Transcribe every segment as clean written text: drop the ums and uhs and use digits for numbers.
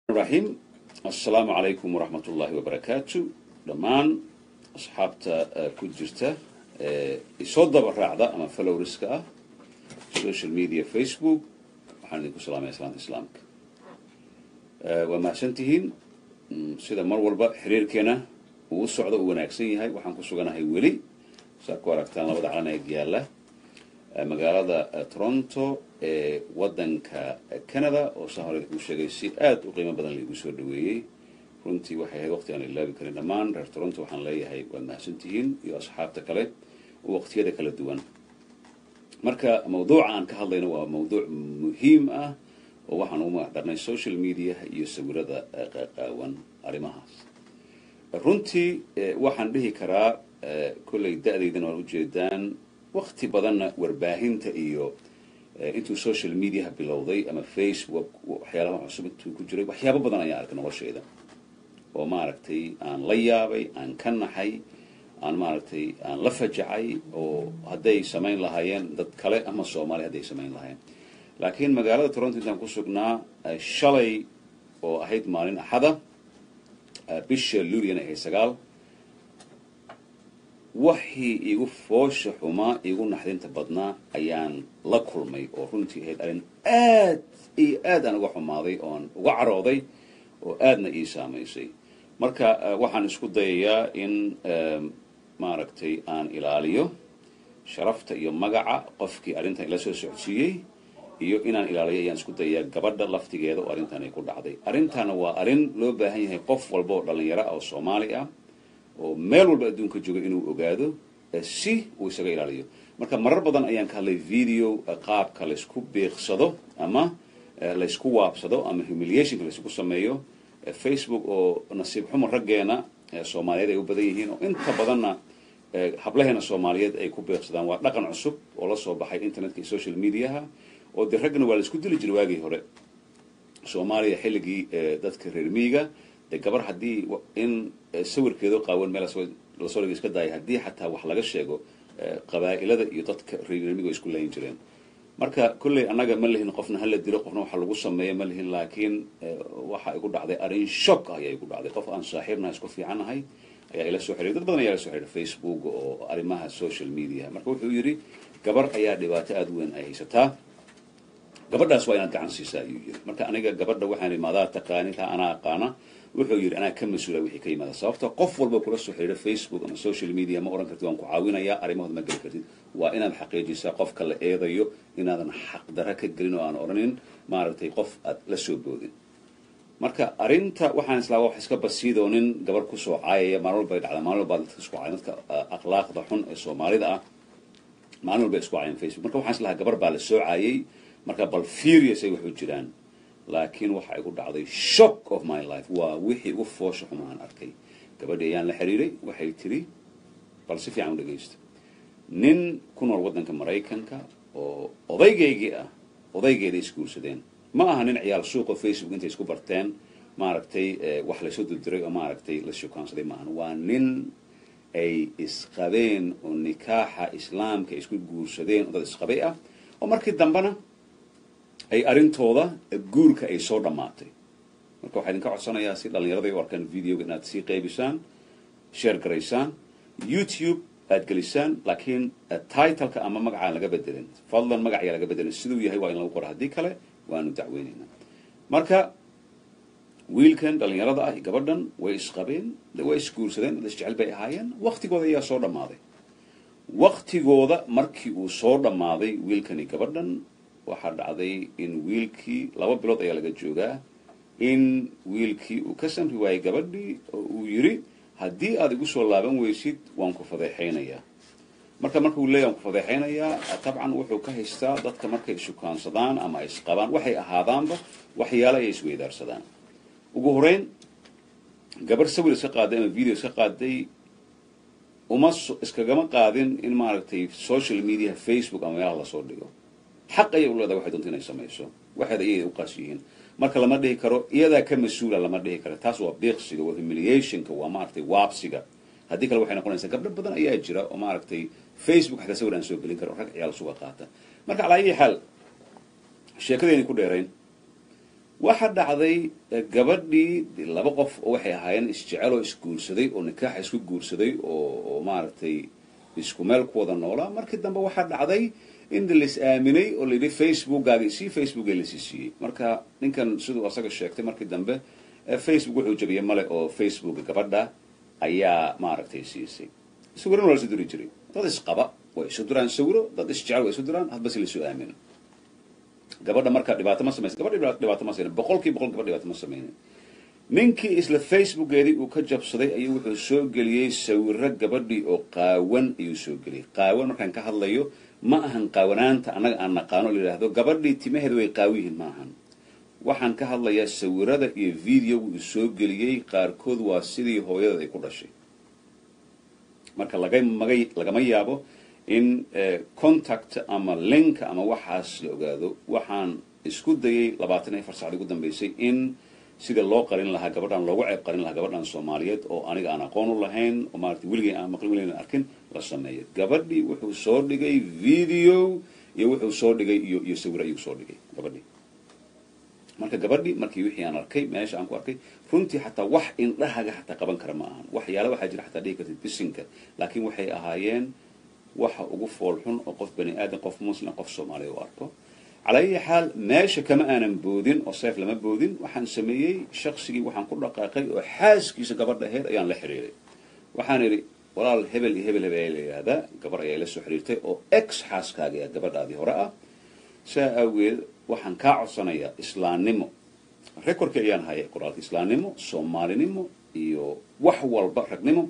الرحيم. السلام عليكم ورحمة الله وبركاته. دمان أصحابتا كجرتا يصد بالرعدة أما فلو رزقه سوشيال ميديا فيسبوك وحنيكو سلام يا سلام إسلامك وما سنتهين سيدا مرول با حرير كينا وصعدة وناكسين هاي وحنكو سوغانا هاي ولي ساكو أركتان لابد عنا يقيالله magaalada Toronto ee wadanka Canada oo sahore ku sheegay si aad u qiimo badan lagu soo dhaweeyay runtii waxay ahayd waqti aan ilaabi karin dhamaan reer Toronto waxaan leeyahay waa mahadsantihiin iyo asxaabta kale oo waqtiyada kala duwan marka mawduuca aan ka hadlayno waa mawduuc muhiim ah oo waxaan u macdarnay social media iyo sawirada qaawan arimahaas runtii waxaan dhihi karaa kulay da'daydan oo u jeedaan waqti badan warbaahinta iyo intuu social media bilowday ama Facebook waxyaalaha cusub intuu ku jiray waxyaabo badan ayaa arkay noloshayda oo maaragtay aan la yaabay aan ka naxay aan maaragtay aan la fajacay oo haday sameyn lahaayeen dad kale ama Soomaali haday sameyn lahaayeen laakiin magaalada Toronto intaan ku sugnaa shalay oo ahayd maalin axada bisha Luulyo ee 9 waxii igu foosha xumaa igu naxdinta badnaa ayaan la kulmay oo runtii ahayd arin aad aan uga xumaaday oo uga carooday oo aadna ii saameysay marka waxaan isku dayayaa in maaragtay aan ilaaliyo sharafta iyo magaca qofkii arintan ila soo socodsiiyay iyo inaan ilaaliyo ayaan isku dayayaa gabadha laftigeeda oo arintan ay ku dhacday arintana waa arin loo baahan yahay qof walba oo dhalinyaro ah oo Soomaali ah oo meel walba adduunka jooga inuu ogaado si uu isaga ilaaliyo marka marar badan ayaan ka hadlay video qaabka la isku beeqsado ama la isku waabsado ama humiliation la isku sameeyo Facebook oo nasiib xumo rageena Soomaaliyeed ay u badan yihiin oo inta badanna hablaheena Soomaaliyeed ay ku beeqsadaan waa dhaqan cusub oo la soo baxay internetka iyo social media oo ragna waa la isku dili jiray waagii hore Soomaaliya xilligii dadka reer miyiga gabar hadii in sawirkeedu qaawan meel la soo iska daay hadii xataa wax laga sheego qabaa'ilada iyo dadka reer miyiga isku leeyin jireen marka kulli anaga ma lehin qofna hal dilo qofna waxa lagu sameeyo ma lehin laakiin waxa igu dhacday arin shock ayaa igu dhacday qof aan saaxiibna isku fiicanahay ayaa ila soo xiriiray dad badan ayaa soo xiriiray Facebook oo arimaha social media marka wuxuu yiri gabar ayaa dhibaato aad weyn ay haysataa gabadhaas waa inaad gacan siisaa ayuu yiri marka aniga gabadha waxaan imaadaa taqaaniinta ana aqaana wuxuu yiri ana ka masuula wixii ka yimaada sababta qof walba kula soo xiriira Facebook ama social media ma oran kartid waan ku caawinayaa arimahooda ma gali kartid waa inaad xaqiijisaa qofka la eedayo inaadan xaq dara ka gelin oo aan oranin maaragtay qof aad la soo boodin marka arinta waxaan islaa wax iska basiidoonin gabar ku soo caayaya maalin walba dhacda maalin walba dadka isku caayay dadka akhlaaqda xun ee Soomaalida ah maalin walba isku caayay Facebook marka waxaan islaa gabar baa la soo caayay marka bal furious ay wuxuu jiraan laakiin waxa igu dhacday shock of my life waa wixii ugu foosha xumaan arkay gabadha ayaan la xiriiray waxay tiri bal si fiican u dhageysto nin ku nool wadanka Mareykanka oo odaygeeda iskuulsadeen ma aha nin ciyaal suuqa Facebook intay isku barteen maaragtay wax la soo diray oo maaragtay la shukaansaday ma aha waa nin ay isqabeen oo nikaaxa islaamka isku guursadeen oo dad isqabay ah oo markii dambana ay arintooda guurka ay soo dhamaatay marka waxaan idinka codsanayaa si dhalinyarada u arkaan videoga inaad si qaybisaan share gareysaan YouTube aad gelisaan laakiin title-ka ama magaca laga bedelin fadlan magaca laga bedelin sidoo yahay waa in lagu qoro hadii kale waanu dacweynaynaa marka wiilkan dhalinyarada ah gabadhan way isqabeen way isguursadeen dad jecel bay ahaayeen waqtigooda ayaa soo dhamaaday waqtigooda markii uu soo dhamaaday wiilkani gabadhan waxa dhacday in wiilkii 2 bilood ayaa laga joogaa in wiilkii uu ka samri waayay gabadhii oo uu yiri hadii aad igu soo laaban weysid waan ku fadeexaynayaa marka uu leeyahay ku fadeexaynayaa tabcan wuxuu ka haystaa dadka markay shukaansadaan ama isqabaan waxay ahaadaanba waxyaalo ay isweydaarsadaan ugu horeyn gabar sawir iska qaaday ama video iska qaaday uma iskagama qaadin in maaragtay social media Facebook ama meel la soo dhigo حق أي أولاد واحد أنتنا يسميه واحد أيه وقاسيين ما كلا ما ده كرو إذا كم مسؤول لما ده كرو تاسوا بيخسي و humiliation كوا ما عرفتي وابسيجا هذيك لو إحنا قلنا إنسان قبل بدنا أي أجرا وما عرفتي فيسبوك حتى سوينا نسوي بلين كرو رك عيال سوق قاتا ما على أي حال الشيء كذا يعني كل يرين waxa dhacday gabadhii laba qof oo waxay ahaayeen isjecel oo isguursaday oo nikaax isku guursaday oo maaragtay isku meel ku wada noolaa markii dambe waxa dhacday in la is aaminay oo la yidhi facebookgaaga si facebook la siiyey marka ninkan sidoo asaga sheegtay markii dambe facebook wuxuu jabiyay male oo facebook gabadha ayaa maaragtay siisay sawirro wala soo diri jiray dad isqaba way soo diraan sawirro dad isjecel way soo diraan hadba si la soo aamino gabadha marka dhibaato ma sameeyay gabadha dhibaato ma sameeyay boqolkiiba boqol gabadha dhibaato ma sameeyay ninkii isla facebookeedii uu ka jabsaday ayuu wuxuu soo geliyay sawirro gabadhii oo qaawan ayuu soo geliyay qaawan markaan ka hadlayo ma ahan qaawanaanta anaga aan naqaano la yiraahdo gabadhii timaheedu way qaawiyihiin ma ahan waxaan ka hadlayaa sawirada iyo video uu soo geliyay qaarkood waa sidii hooyada ay ku dhashay marka lagama yaabo in contact ama link ama waxaas la ogaado waxaan isku dayay 24 saacadood ugu dambeysay in sida loo qarin lahaa gabadhan loogu ceeb qarin lahaa gabadhan Soomaaliyeed oo aniga aan aqoon u lahayn oo maartay wiliga aan maqlin wiliga arkin la sameeyay gabadhii wuxuu soo dhigay video iyo wuxuu soo dhigay iyo sawir ayuu soo dhigay gabadhii marka gabadhii markii wixii aan arkay meesha aan ku arkay runtii xataa wax indhahaga xataa qaban kara ma ahan waxyaalo waxa jira xataa dhigi kartid bisinka laakiin waxay ahaayeen waxa ugu foolxun oo qof bani aadam qof muslim qof Soomaali u arko على أي حال ماشي كما أنا مبودين أو صيف لما مبودين وحن سميه شخصي وحن كل دقائق وحاس كيس قبر ده هير أيان لحريري وحن يري ولا الهبل هذا قبر أيان لسه حريرته أو إكس حاس كاجي قبر هذه هراء سأول وحن كاع صنايع إسلام نمو ريكورد كيان هاي قرآن إسلام نمو سومالي نمو يو وحول بحرك نمو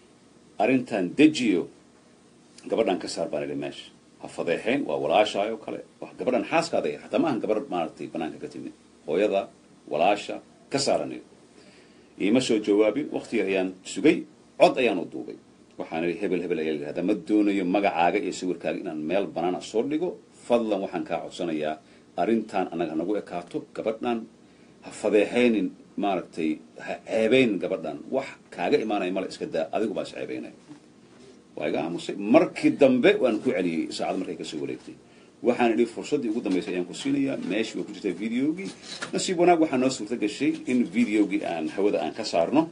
أرنتان دجيو قبر كسر باني ماشي هفضيحين وولاشا وكله وقبرن حاس كذا حتى ما هن قبر مارتي بنانك كتيمي ويدا ولاشا كسرني يمشوا جوابي وقتي أيان سجى عد أيان الدوبي وحنا هبل أيال هذا مدون يوم مجا عاجة يسوي كارينا ميل بنانا صورليجو فضلا وحن كعد سنة يا أرنتان أنا هنقول كاتو قبرنا هفضيحين مارتي عيبين قبرنا وح كاجة إيمانا إيمال إسكدا أذيك بس عيبينه وأيقاموسي مركي دمبه وأنا كوي عليه ساعد مركي كسوليتي وحنا لي فرصة يقول دمبه سيان كوسينيا ماشي وكجت فيديوجي نسيبنا وحنا نصور تجشي إن فيديوجي عن هودا عن كسرنا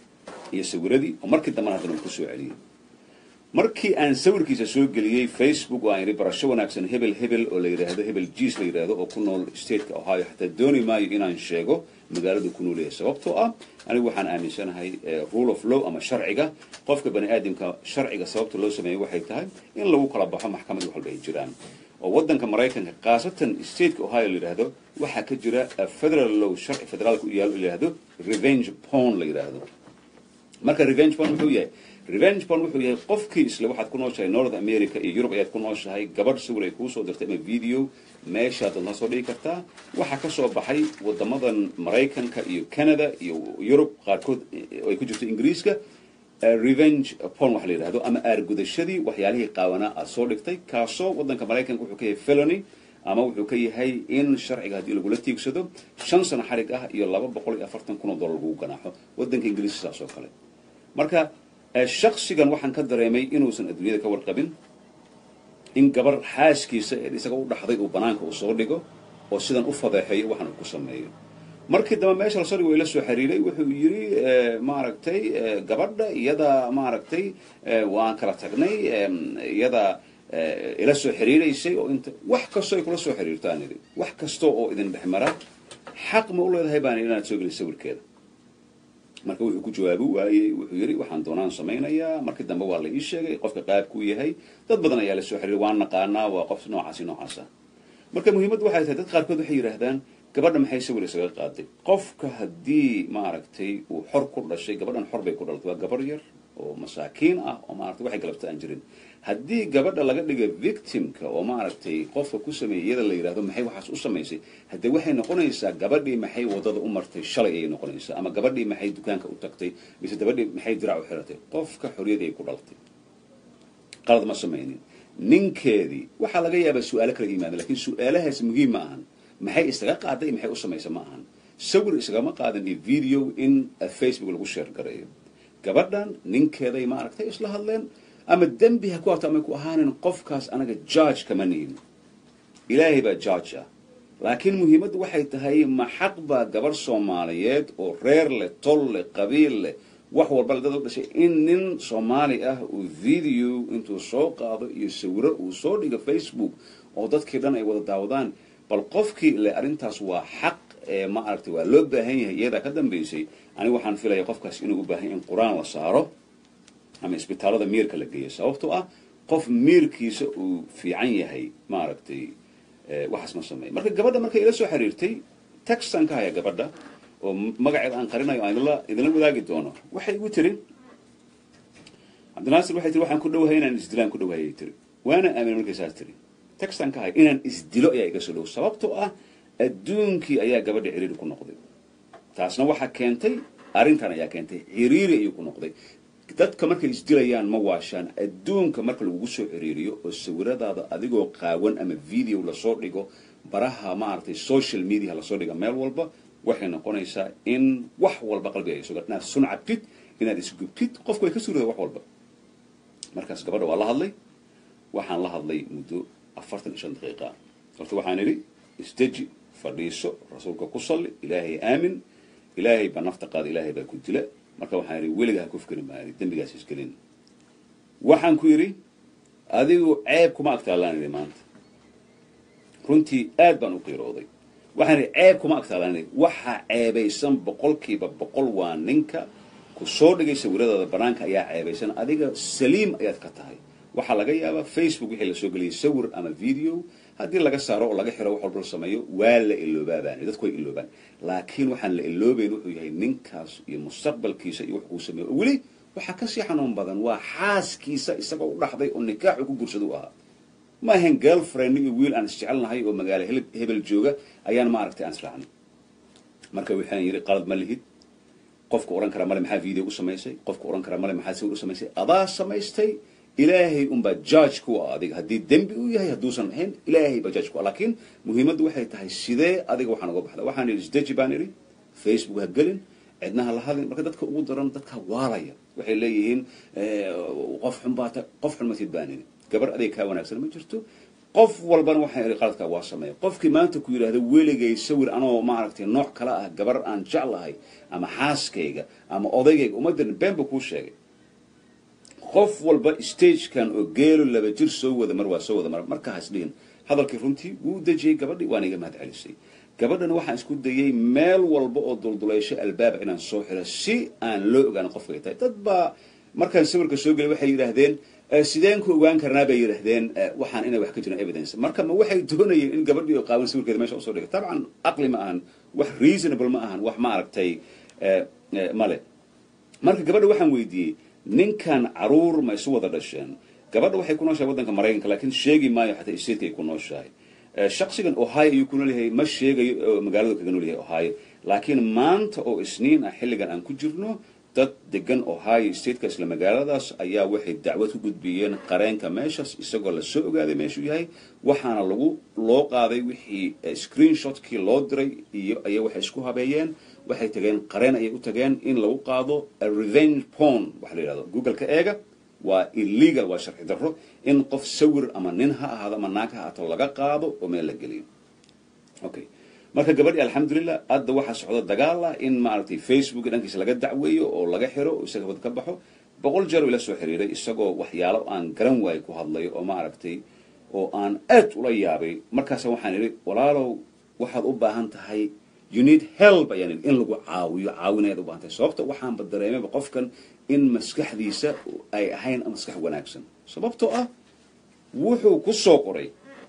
يسوردي ومركي دمنا هذا نكسو عليه مركي عن سور كيس سوق اللي فيسبوك وعن برشة وناكسن هبل ولا هذا هبل جيس اللي هذا وكنا ستيت أو هاي حتى دوني ما يجينا نشجعه مجرد يكونوا له سببته أنا وحنا آمن سنة هاي rule of law أما شرعية قف كبني آدم كشرعية سببته لو سميه واحد تهاي إن لو قلب بحا محكمة يحل بيجران وودن كمرايكن قاسة ستيت أو هاي اللي هذا وحكي جرا federal law شرع federal اللي هذا revenge porn اللي هذا مركز revenge porn هو revenge porn wuxuu yahay qofkiis la waxaad ku nooshahay North America iyo Europe ayaad ku nooshahay gabadh sawir ay ku soo dirtay ama video meesha aad la soo dhigi kartaa waxa ka soo baxay wadamadan Mareykanka iyo Canada iyo Europe qaarkood ay ku jirto Ingiriiska revenge porn wax la yiraahdo ama aargudashadii waxyaalihii qaawana aad soo dhigtay kaasoo wadanka Mareykanka wuxuu ka yahay felony ama wuxuu ka yahay in sharciga hadii lagu la tiigsado 5 sano xarig ah iyo $240,000 lagu ganaaxo wadanka Ingiriiska saas oo kale marka الشخص كان واحد كدر يمي إنه سن الدنيا كور قبل إن قبر حاس كيس إذا كور لحظة وبنانك وصور لقو وسيدنا أفضل حي واحد نقسم مايو مركز دم ماشي على صار ويلسو حريري وحيري معركتي قبرنا يدا معركتي وان كرتقني يدا إلسو حريري شيء وأنت وحكستو يكون لسو حرير تاني دي وحكستو إذن بحمرة حق ما أقوله هذا هيبان إلنا تسوق للسوق كذا marka wuxuu ku jawaabo waayay wuxuu yiri waxaan doonaan sameeynaya markii dambe waa la ii sheegay qofka qaab ku yahay dad badan ayaa la soo xiriiray waan naqaanaa waa qof noocaas marka muhiimadu waxay tahay dad qaar kood waxay yiraahdaan gabadha maxay sawir isaga qaaday qofka hadii ma aragtay uu xor ku dhashay gabadhan xor bay ku dhalatay waa gabar yar oo masaakiin ah oo ma aragtay waxay galabta aan jirin hadii gabadha laga dhigay victimka oo ma aragtay qofka ku sameeyay la yiraahdo maxay waxaas u sameysay hadii waxay noqonaysaa gabadhii maxay wadada u martay shalay ay noqonaysaa ama gabadhii maxay dukaanka u tagtay mise gabadhii maxay dirac u xiratay qofka xoriyad ay ku dhalatay qalad ma sameeynin ninkeedii waxa laga yaabaa su'aalo kala yimaada laakiin su'aalahaas muhiim ma ahan maxay isaga qaaday maxay u sameysay ma ahan sawir isaga ma qaadan video in Facebook lagu share gareeyo gabadhan ninkeeday ma aragtay isla hadleen ama dambiha ku ataa ma ku ahaanin qofkaas anaga judge kama nihin ilaahay baa judge laakiin muhiimaddu waxay tahay ma xaq baa gabar Soomaaliyeed oo reer leh tol leh qabiil leh wax walba dad u dhashay in nin Soomaali ah uu video intuu soo qaado iyo sawiro uu soo dhigo Facebook oo dadkii dhan ay wada daawadaan bal qofkii le arintaas waa xaq ma aragtay waa loo baahan yahay iyada ka dambeysay anigu waxaan filayaa qofkaas inuu u baahan in quraan la saaro ama isbitaalada miirka la geeyo sababtoo ah qof miirkiisa uu fiican yahay ma aragtay waxaas ma sameeyo marka gabadha markay ila soo xiriirtay textan ka haya gabadha oo magaceeda aan qarinayo aan idinla wadaagi doono waxay igu tiri Cabdinaasir waxay tiri waxaan ku dhowahay inaan isdilaan ku dhowahay tiri waana aamin markay saas tiri textan ka haya inaan isdilo ayaa iga soo dhow sababtoo ah adduunkii ayaa gabadha ciriiri ku noqday taasna waxa keentay arintan ayaa keentay ciriiri ayuu ku noqday dadka markay isdilayaan ma waashaan adduunka marka lagu soo ciriiriyo oo sawiradaada adigoo qaawan ama video la soo dhigo baraha ma aragtay social media la soo dhigo meel walba waxay noqonaysaa in wax walba qalbiga ay soo gaarto inaad suncabtid inaad isgubtid qofku way ka suurada wax walba markaas gabadha waa la hadlay waxaan la hadlay muddo 45 daqiiqo horta waxaan idhi isdeji fadhiiso rasuulka ku salli ilaahay aamin ilaahay ba nafta qaad ilaahay ba ku dila marka waxaan idhi weligaa ku fikri maayo dambigaas isgelin waxaan ku yidhi adigu ceeb kuma agtaalaan maanta runtii aad baan u qiirooday waxaan idhi ceeb kuma agtaalaan waxa ceebaysan boqolkiiba boqol waa ninka ku soo dhigay sawiradaada banaanka ayaa ceebaysan adiga saliim ayaad ka tahay waxaa laga yaabaa Facebook wixii la soo geliyay sawir ama video haddii laga saaro oo laga xiro wax walba la sameeyo waa la iloobaabaan dadku way iloobaan laakiin waxaan la iloobayn wuxuu yahay ninkaas iyo mustaqbalkiisa iyo wax uu sameeyo weli waxa ka sii xanuun badan waa xaaskiisa isagoo u dhaxday oo nikaax ku guursado ahaa ma ahan girlfriend iyo wiil aan isjecelnahay oo magaalo hebel jooga ayaan ma aragtay aan israacnay marka waxaan yiri qalad ma lihid qofku oran kara male maxaa video u sameysay qofku oran kara male maxaa sawir u sameysay adaa samaystay ilaahay ba judge ku adiga hadii dambi uu yahay haduusan ahayn ilaahay ba judge ku laakiin muhiimaddu waxay tahay sidee adiga waxaan uga baxdaa waxaan isdeji baan iri Facebook ha galin cidnaha la hadlin marka dadka ugu daran dadka waalaya waxay leeyihiin qof xun ma tidbaanin gabar adeeg ka wanaagsan ma jirto qof walbana waxaan iri qaladka waa sameeyay qofkii maanta ku yiraahdo weligay sawir anoo ma aragtay nooc kala ah gabar aan jeclahay ama xaaskayga ama odaygayga uma dirin beenba ku sheegay qof walba stage kan oo geelo laba jir soo wada marka hasdeen hadalkii runtii wuu dajiyay gabadhii waan iga mahad celisay gabadhana waxaan isku dayay meel walba oo dulduleysho albaab inaan soo xiro si aan loo ogaan qofka ay tahay dad baa markaan sawirka soo galay waxay yiraahdeen sideen ku ogaan karnaa bay yiraahdeen waxaan inay wax ka jiraan evidence marka ma waxay doonayeen in gabadhii oo qaawan sawirkeeda meesha u soo dhigay taban aqli ma ahan wax reasonable ma ahan wax ma aragtay male marka gabadha waxaan weydiiyay ninkan caruur ma isu wada dhasheen gabadha waxay ku nooshahay wadanka Mareykanka laakiin sheegi maayo xataa isheedka ay ku nooshahay shakhsigan Ohio ayuu ku noolyahay ma sheegayo magaalada kaga noolyahay Ohio laakiin maanta oo isniin ah xilligan aan ku jirno dad degan Ohio state-ka isla magaaladaas ayaa waxay dacwad ku gudbiyeen qareenka meeshaas isagoo la soo ogaaday meeshuu yahay waxaana loo qaaday wixii screenshot-kii loo diray iyo ayaa waxay isku habeeyeen waxay tageen qareen ayay u tageen in lagu qaado revenge porn waxa la yiraahdo Google-ka eega waa illegal waa sharci darro in qof sawir ama nin ha ahaado ama naag ha ahaato laga qaado oo meel la geliyo okay marka gabadhii alxamdulillah hadda waxa socda dagaal ah in ma aragtay Facebook dhankiisa laga dacweeyo oo laga xiro oo isaga wada ka baxo 100 jeer ila soo xiriiray isagoo waxyaalo aan garan waay ku hadlayo oo ma aragtay oo aan aad ula yaabay markaas waxaan iri walaalow waxaad u baahan tahay you need help yani in lagu caawinaad u baahan tahay sababta waxaan badareemay qofkan in maskaxdiisa ay ahayn maskax wanaagsan sababtoo ah wuxuu ku soo qoray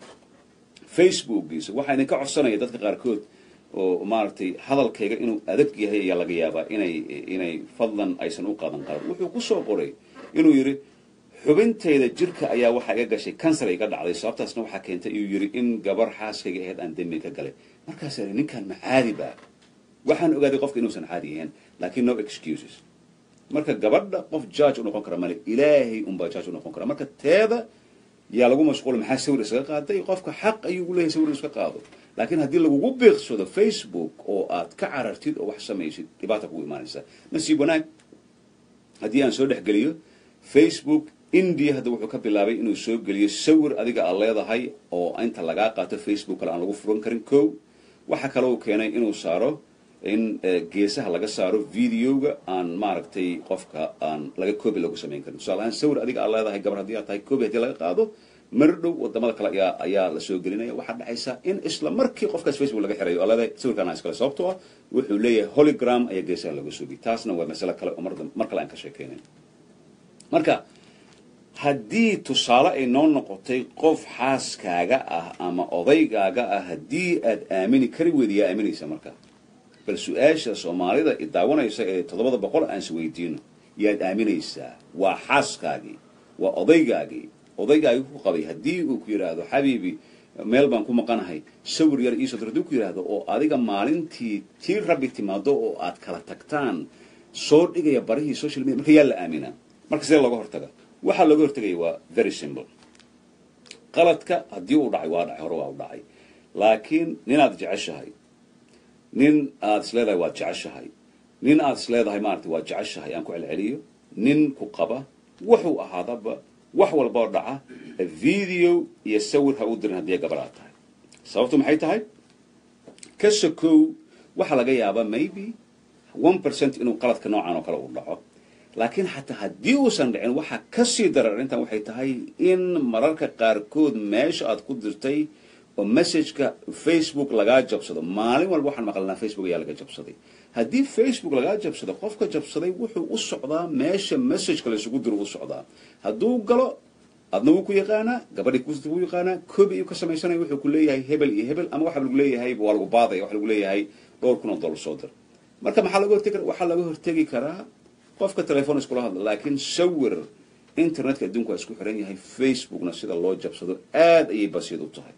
Facebook-giisa waxaan ka codsanaya dadka qaarkood oo maartay hadalkayga inuu adag yahay ayaa laga yaabaa inay fadlan aysan u qaadan qaran wuxuu ku soo qoray inuu yiri xubinteeda jirka ayaa waxa iga gashay cancer ay ka dhacday sababtaasna waxa keentay inuu yiri in gabar xaaskayga ahayd aan dambi ka galay markaas ninkan ma caadi ba waxaan ogaaday qofka inuusan caadi ahayn laakiin no excuses marka gabadha qof judge u noqon kara male ilaahay ba judge u noqon kara marka teeda yaa lagu mashquul maxaa sawir isaga qaaday qofka xaq ayuu u leeyahay sawir iska qaado laakiin haddii lagugu beeqsado Facebook oo aad ka carartid oo wax samaysid dhibaato kugu imaanaysa nasiib wanaag haddii aan soo dhexgeliyo Facebook India hadda wuxuu ka bilaabay inuu soo geliyo sawir adiga aad leedahay oo inta laga qaato Facebook kale aan lagu furan karin kow waxa kale oo keenay inuu saaro in geesaha laga saaro videoga aan maaragtay qofka aan laga copy lagu sameyn karin tusaale sawir adiga aad leedahay gabar haddii aad tahay copy haddii laga qaado mar dhow wadamada kale ayaa la soo gelinaya waxa dhacaysa in isla markii qofkaas Facebook laga xirayo leedahay sawirkan aan iskala sababtoo ah wuxuu leeyahay hologram ayaa geesaha laga soo geliyo taasna waa mas'alo kale oo mar kale aan ka sheekeynay marka haddii tusaale ay noo noqotay qof xaaskaaga ah ama odaygaaga ah haddii aad aamini kari weydiyaa aaminaysa marka bal su-aasha soomaalida i daawanaysa ee 700 aan is weydiino yaad aaminaysaa waa xaaskaagii waa odaygaagii ku qabay haddii uu ku yiraahdo xabiibi meel baan ku maqanahay sawir yar iisoo diradu ku yiraahdo oo adiga maalintii tii rabbi timaado oo aad kala tagtaan soo dhigaya barihii social media marka yaa la aaminaa marka sidee looga hortaga waxa laga hortagay waa very simple qaladka haddii uu dhacay waa dhacay hore waa u dhacay laakiin ninaad jeceshahay nin aad isleedahay waad jeceshahay nin aad isleedahay maaragtay waad jeceshahay aan ku celceliyo nin ku qaba wuxuu ahaadaba wax walba dhaca video iyo sawir ha u dirin haddii gabar aad tahay sababtu maxay tahay ka sokow waxa laga yaabaa maybe 1% inuu qaladka noocan oo kale u dhaco laakiin xataa haddii uusan dhicin waxa ka sii darar intan waxay tahay in mararka qaarkood meesha aad ku dirtay oo message-ka Facebook laga jabsado maalin walba waxaan maqalnaa Facebook ayaa laga jabsaday haddii Facebook laga jabsado qofka jabsaday wuxuu u socdaa meesha message-ka la isugu diro u socdaa hadduu galo adna wuu ku yaqaanaa gabadhii ku yaqaanaa koobi uu ka samaysanay wuxuu ku leeyahay hebel iyo hebel ama waxa lagu leeyahay waa lagu baaday waxa lagu leeyahay $2,000 soo dir marka maxaa laga hortagi karaa qofka telefoon iskula hadla laakiin sawir internetka adduunku isku xiran yahay Facebookna sida loo jabsado aad ayay basiid u tahay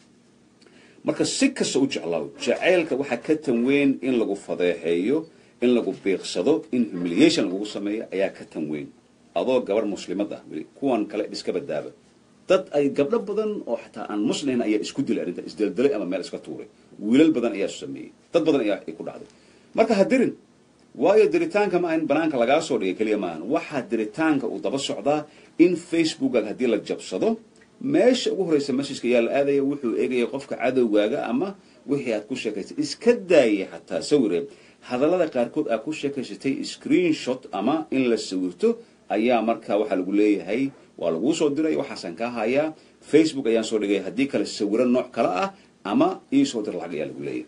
marka si kasta u jeclaaw jaceylka waxa ka tanweyn in lagu fadeexeeyo in lagu beeqsado in humiliation lagu sameeyo ayaa ka tanweyn adoo gabar muslimad ah kuwan kale iska badaaba dad ay gabdho badan oo xataa aan muslimin ayaa isku dilay arinta isdaldalay ama meel iska tuuray wiilal badan ayaa sameeyay dad badan ayaa ku dhacday marka hadirin waayo diritaanka ma aan banaanka laga soo dhigay kaliya maahan waxa diritaanka uu daba socdaa in Facebook haddii la jabsado meesha ugu horeysa message-ka yaa la aadaya wuxuu eegaya qofka cadowgaaga ama wixii aad ku sheekaysay iska daayay xataa sawire hadallada qaarkood aad ku sheekaysatay screenshot ama in la sawirto ayaa markaa waxa lagu leeyahay waa lagu soo diray waxaasan ka hayaa Facebook ayaan soo dhigay haddii kale sawiro nooc kale ah ama ii soo dir lacag ayaa lagu leeyahay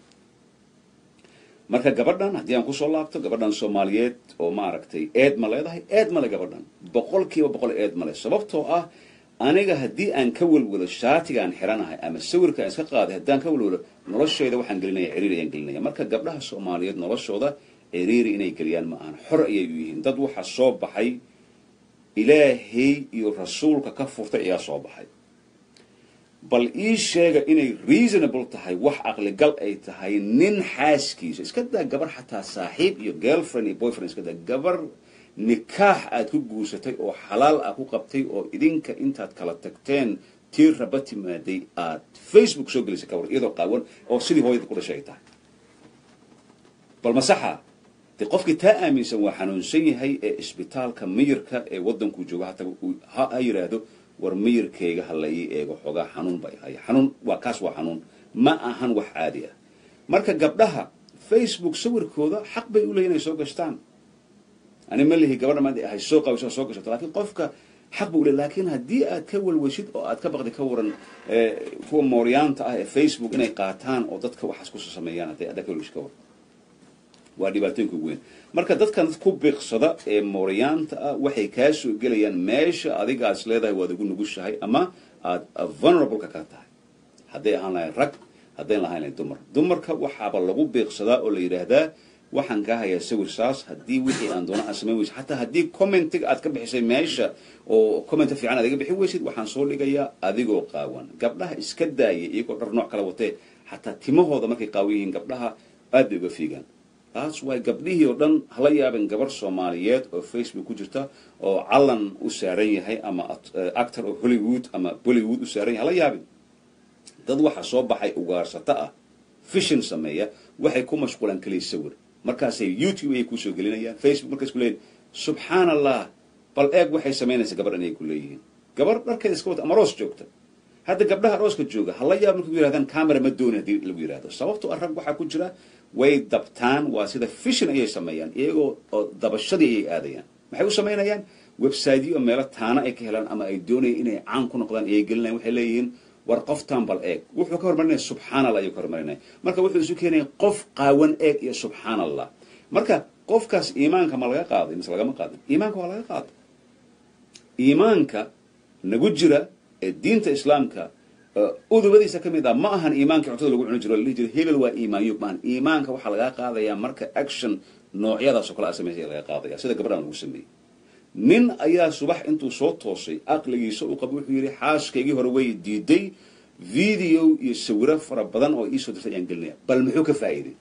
marka gabadhan haddii aan ku soo laabto gabadhan Soomaaliyeed oo maaragtay eed ma leedahay eed ma le gabadhan 100% eed ma le sababtoo ah aniga haddii aan ka walwalo shaatigaan xiranahay ama sawirka iska qaaday haddaan ka walwalo noloshayda waxaan gelinayaa ciriiri ayaan gelinaya marka gabdhaha Soomaaliyeed noloshooda ciriiri inay geliyaan ma ahan xor ayay u yihiin dad waxa soo baxay ilaahay iyo rasuulka ka furtay ayaa soo baxay bal ii sheega inay reasonable tahay wax aqli gal ay tahay nin xaaskiisa iska daa gabar xataa saaxiib iyo girlfriend iyo boyfriend iska daa gabar nikaax aad ku guursatay oo xalaal ah ku qabtay oo idinka intaad kala tagteen tii raba timaaday aad Facebook soo gelisay ka war iyadoo qaawan oo sidii hooyada ku dhashay tahay bal masaxa de qofkii taa aaminsan waa xanuunsan yahay ee isbitaalka miyirka ee wadanku jooga ha yiraahdo war miyirkayga hal ii eego xogaa xanuun bay hay xanuun waa kaas waa xanuun ma ahan wax caadi ah marka gabdhaha Facebook sawirkooda xaq bay u leeyihiin soo gashtaan ani ma lihi gabadha ma ay soo qawso soo gashato laakiin qofka xaq buu leeyahay laakiin haddii aad ka walwashid oo aad ka baqdi ka waran kuwa mooryaanta ah ee Facebook inay qaataan oo dadka waxaas ku sameeyaan haddii aad ka walwashid ka waran waa dhibaatooyinka weyn marka dadkan ku biiqsada ee mooryaanta ah waxay ka soo gelayaan meesha adiga aad leedahay waad ugu nugushahay ama aad vulnerable ka tahay haddii aan lahayn rag haddii aan lahayn dumarka waxaaba lagu biiqsadaa oo la yiraahdaa waxaan ka hayaa sawir saas haddii wixii aan doono aan sameyn weysid xataa haddii commentiga aad ka bixisay meesha oo comment fiican aad iga bixin weysid waxaan soo dhigayaa adigoo qaawan gabdhaha iska daayay iyagoo dhar nooc kala watee xataa timahooda markay qaawan yihiin gabdhaha aad bay uga fiigaan taas way gabdhihii oo dhan hala yaabin gabar Soomaaliyeed oo Facebook ku jirta oo calan u saaran yahay ama actor oo Hollywood ama Bollywood u saaran yahay hala yaabin dad waxa soo baxay ugaarsata ah fashion sameeya waxay ku mashquulan kaliya sawir markaasay YouTube ay ku soo gelinayaan Facebook markaas ku leeyahay subhanallah bal eeg waxay samaynaysaa gabar inay ku leeyihiin gabar dharkeeda iska wata ama aroos joogta hadda gabdhaha arooska jooga hala yaab markay yidhahdaan camera ma dooni haddii lagu yidhahdo sababtoo rag waxaa ku jira way dabtaan waa sida fishin ayay sameeyaan iyagoo oo dabashadii ayay aadayaan maxay u samaynayaan websiteyo meelo taana ay ka helaan ama ay doonayaan inay caan ku noqdaan ayay gelinayaan waxay leeyihiin war qoftaan bal eeg wuxuu ka hormarinaya subxaan allah ayuu ka hormarinaya marka wuxuu isu keenaya qof qaawan eeg iyo subxaan allah marka qofkaas iimaanka ma laga qaaday mise lagama qaadin iimaanka waa laga qaaday iimaanka nagu jira ee diinta islaamka udubadiisa ka mid ah ma ahan iimaanka cuntada lagu cuni jiro la dhihi jiray hebel waa iimaanyo maahan iimaanka waxaa laga qaadayaa marka action noocyadaas oo kale a samaysay laga qaadaya sida gabadhaan lagu sameeyey nin ayaa subax intuu soo toosay aqligiisa u qaba wuxuu yidhi xaaskaygii hore way diiday video iyo sawiro fara badan oo iisoo dirtay ayaan gelinaya bal muxuu ka faa'iiday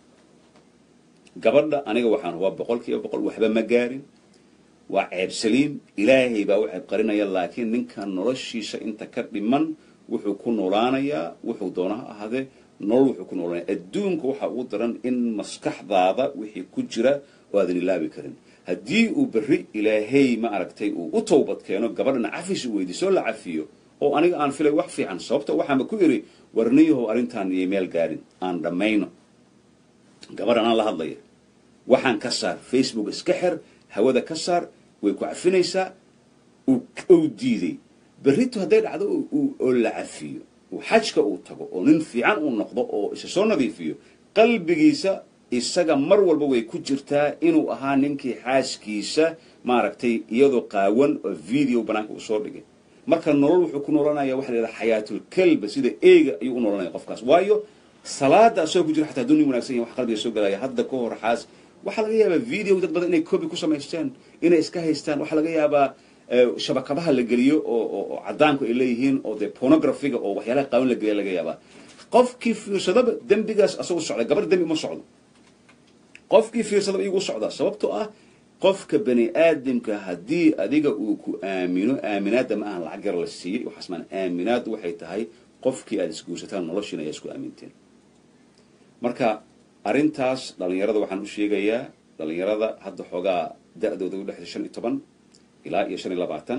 gabadha aniga waxaan hubaa 100% waxba ma gaarin waa ceeb saliim ilaahay baa u ceeb qarinaya laakiin ninkan noloshiisa inta ka dhiman wuxuu ku noolaanayaa wuxuu doonaha ahaadee nolol wuxuu ku noolaanaya adduunka waxaa ugu daran in maskaxdaada wixii ku jira oo aadan ilaabi karin haddii uu berri ilaahay ma aragtay uu u towbad keeno gabadhana cafis u weydiisoo la cafiyo oo aniga aan filay wax fiican sababta waxaanba ku idhi warniyahow arrintaan iyo meel gaarin aan dhammayno gabadhan aan la hadlaya waxaan ka saar facebook iska xer hawada ka saar way ku cafinaysaa uu diiday berrito hadday dhacdo oo la cafiyo uu xajka uu tago oo nin fiican uu noqdo oo isa soo nadiifiyo qalbigiisa isaga mar walba way ku jirtaa inuu ahaa ninkii xaaskiisa maaragtay iyadoo qaawan oo video banaanka u soo dhigay marka nolol wuxuu ku noolanayaa waxa la yidhaha xayaatul kalba sida eega ayuu u noolanaya qofkaas waayo salaada asagoo ku jira xataa hadduu nin wanaagsan yahay wax qalbiga soo galaya hadda ka hor xaas waxaa laga yaabaa video dad badan inay copy ku samaystaan inay iska haystaan waxaa laga yaabaa shabakabaha la geliyo oo cadaanku ay leeyihiin oo dee pornographiga oo waxyaalaha qaawan la geliya laga yaabaa qofkii fiirsadaba dembigaas asagoo socda gabar dembi ma socdo qofkii fiirsadaba iyagu u socdaa sababtoo ah qofka bani aadamka haddii adiga uu ku aamino aaminaadda ma ahan lacag yar la siiyey waxaas maan aaminaaddu waxay tahay qofkii aad isguursataan noloshiina ayaa isku aaminteen marka arrintaas dhalinyarada waxaan u sheegayaa dhalinyarada hadda xoogaa da-dooda u dhexda 15 ilaa iyo 25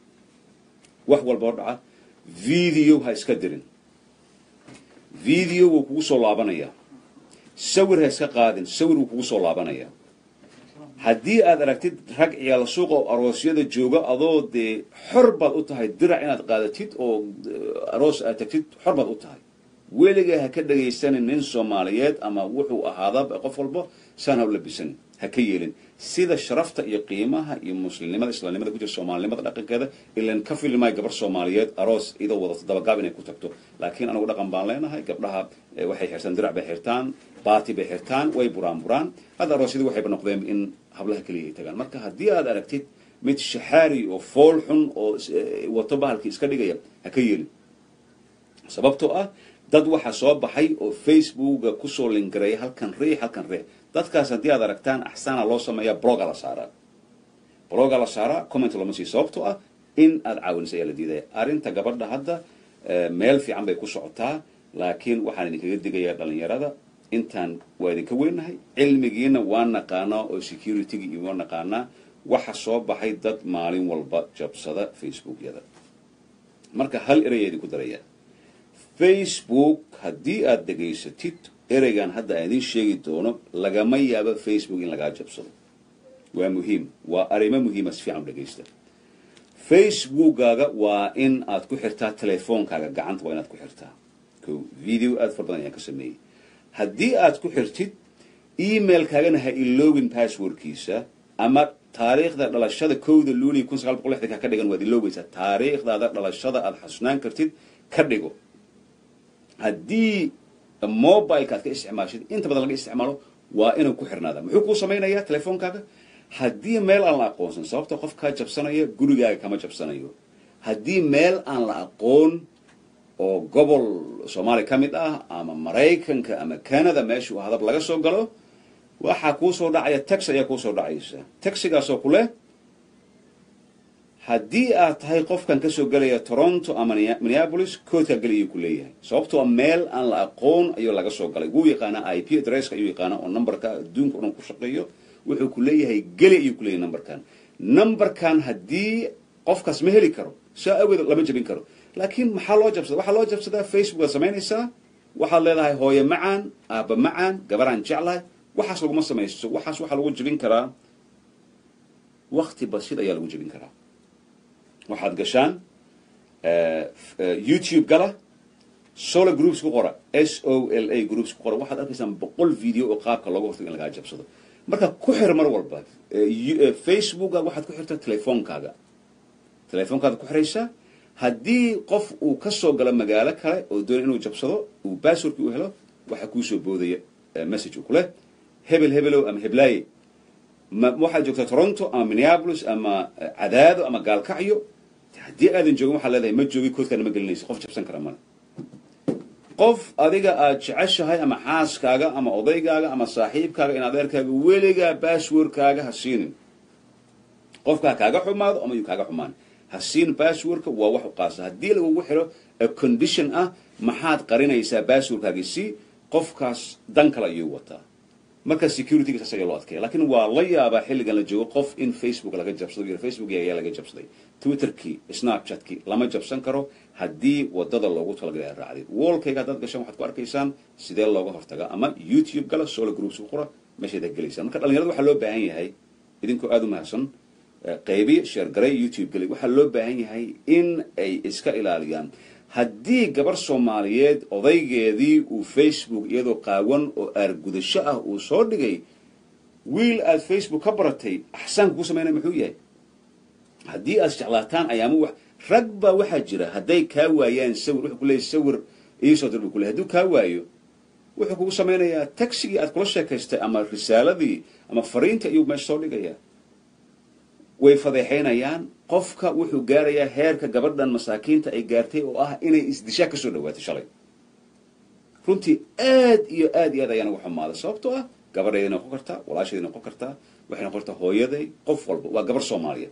wax walba oo dhaca video ha iska dirin video wuu kugu soo laabanayaa sawir ha iska qaadin sawir wuu kugu soo laabanayaa haddii aad aragtid rag ciyaal suuqa oo aroosyada jooga adoo dee xor baad u tahay dirac inaad qaadatid oo aroos aad tagtid xor baad u tahay weligaa ha ka dhagaysanin nin soomaaliyeed ama wuxuu ahaadaba qof walba saan ha u labisanin ha ka yeelin sida sharafta iyo qiimaha iyo muslimnimada islaamnimada ku jira soomaalinimada dhaqankeeda ilan ka filmay gabar soomaaliyeed aroos idoo wadato dabagaab inay ku tagto laakiin anagu dhaqan baan leenahay gabdhaha waxay xirtaan dirac bay xirtaan baati bay xirtaan way buraan hadda aroosyadii waxayba noqdeen in hablaha keliya ay tagaan marka haddii aad aragtid mid shaxaari oo fool xun oo wato bahalkii iska dhigaya ha ka yeelin sababtoo ah dad waxa soo baxay oo facebooka kusoo lingareeya halkan riix dadkaas haddii aad aragtaan axsaana loo sameeyaa bloga la saaraa comment lama siiyo sababtoo ah in aad caawinaysa ayaa la diidaya arrinta gabadha hadda meel fiican bay ku socotaa laakiin waxaan idinkaga digayaa dhalinyarada intaan waa idinka weynahay cilmigiina waa naqaanaa oo security-gi iyo waa naqaanaa waxa soo baxay dad maalin walba jabsada facebookyada marka hal eraya idinku daraya facebook haddii aad dhegaysatid ereygan hadda aan idin sheegi doono lagama yaabo facebook in lagaa jabsado waa muhiim waa arrimo muhiima si fiican u dhegaysta facebookkaaga waa in aad ku xirtaa telefoonkaaga gacanta waa inaad ku xirtaa video aad far badan ayaan ka sameeyey haddii aad ku xirtid emailkaagana ha iloogin passwordkiisa ama taariikhda dhalashada 1 luulyo 1960 ka dhigan waad iloogaysaa taariikhdaada dhalashada aad xasuusnaan kartid ka dhigo haddii mobile kaad ka isticmaashid inta badan laga isticmaalo waa inuu ku xirnaada muxuu kuu samaynayaa telefoonkaaga haddii meel aan la aqoonsan sababta qof kaa jabsanaya gurigaaga kama jabsanayo haddii meel aan la aqoon oo gobol Soomaali ka mid ah ama Mareykanka ama Canada meeshuu hadab laga soo galo waxa kuu soo dhacaya tax ayaa kuu soo dhacaysa taxigaas oo kule haddii aad tahay qofkan ka soo galaya Toronto ama Minneapolis koodka galiyo ku leeyahay sababtoo meel aan la aqoon ayuu laga soo galay wuu yaqaana IP address ayuu yaqaana oo numberka adduunka uu ku shaqeeyo wuxuu ku leeyahay gali ayuu ku leeyahay numberkan number kan haddii qofkaas ma heli karo saa awgeed lama jabin karo laakiin maxaa loo jabsadaa waxaa loo jabsadaa Facebook waa samaynaysaa waxaad leedahay hooyo macaan aabba macaan gabaraan jeclahay waxaas laguma samaysto waxaas waxaa lagu jabin karaa waqti basid ayaa lagu jabin karaa waxaad gashaan YouTube gala solar groups ku qora SOLA groups ku qora waxaad arkaysaan 100 video oo qaabka looga hortago in laga jabsado marka ku xir mar walba Facebook waxaad ku xirtaa telefoonkaaga ku xiraysaa haddii qof uu ka soo gala magaalo kale oo doon inuu jabsado uu passwordkii u helo waxa ku soo boodaya message ku leh hebelow ama heblaaye waxaad joogtaa Toronto ama Minneapolis ama Cadaado ama Gaalkacyo haddii aadan joogin waxaa leedahay ma joogi koodkana ma gelinayso qof jabsan kara male qof adiga aad jeceshahay ama xaaskaaga ama odaygaaga ama saaxiibkaaga in adeerkaaga weligaa passwordkaaga ha siinin qofka kaaga xumaado ama uu kaaga xumaan ha siin passwordka waa wax u qaasa haddii lagu xiro a condition ah maxaad qarinaysaa passwordkaaga si qofkaas dan kale ayuu wataa marka security-ga saas ayaa loo adkeeya laakiin waa la yaabaa xilligan la joogo qof in Facebook laga jabsado iyo Facebook ayaa laga jabsaday Twitter-kii Snapchat-kii lama jabsan karo haddii wadada loogu talagalay raacday wallkayga dad gashan waxaad ku arkaysaan sidee looga hortagaa ama YouTube gala solo groups ku qora meesha galaysan marka dhalinyarada waxa loo baahan yahay idinkoo aad u mahadsan qaybi share garay YouTube galay waxa loo baahan yahay in ay iska ilaaliyaan haddii gabar Soomaaliyeed odaygeedii uu Facebook iyadoo qaawan oo argudasho ah uu soo dhigay wiil aad Facebook ka baratay axsan ku sameeyay muxuu yahay haddii aad jeclaataan ayaamu wax ragba waxa jira haday ka waayaan sawir wuxuu ku leeyahay sawir iisoo dirbu ku leeyahay haduu ka waayo wuxuu kugu sameynayaa taxigii aad kula sheekaystay ama risaaladii ama fariinta ayuu meesha soo dhigayaa way fadeexaynayaan qofka wuxuu gaarayaa heerka gabadhan masaakiinta ay gaartay oo ah inay isdisha ka soo dhawaato shalay runtii aad iyo aad ayaan ugu xumaaday sababtoo ah gabadheedina noqon kartaa walaasheedina noqon kartaa waxay noqon kartaa hooyaday qof walba waa gabar Soomaaliyeed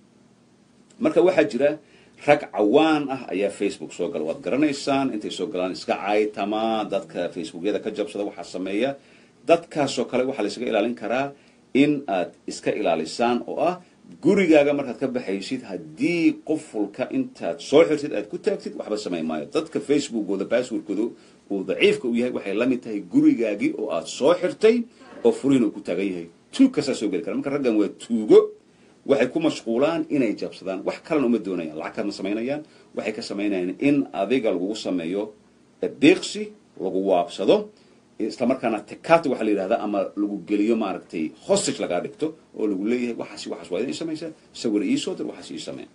marka waxa jira rag cawaan ah ayaa Facebook soo gal waad garanaysaan intay soo galaan iska caaytama dadka Facebookyada ka jabsada waxa sameeya dadkaas oo kale waxa la iska ilaalin karaa in aad iska ilaalisaan oo ah gurigaaga markaad ka baxaysid haddii qofulka intaad soo xirtid aad ku taagtid waxba sameey maayo dadka Facebookooda passwordkooda uu daciifka u yahay waxay la mid tahay gurigaagii oo aad soo xirtay oo furiin uu ku taagan yahay tuug kasta soo gali kara marka raggan waa tuugo waxay ku mashquulaan inay jabsadaan wax kale uma doonayaan lacag kama sameynayaan waxay ka sameynayaan in adiga lagu sameeyo deeqsi lagu waabsado isla markaana takaati waxa la yiraahdaa ama lagu geliyo maaragtay hostage laga dhigto oo lagu leeyahay waxaas waa inay sameeyaan sawir ii soo dir waxaas ii sameeyaan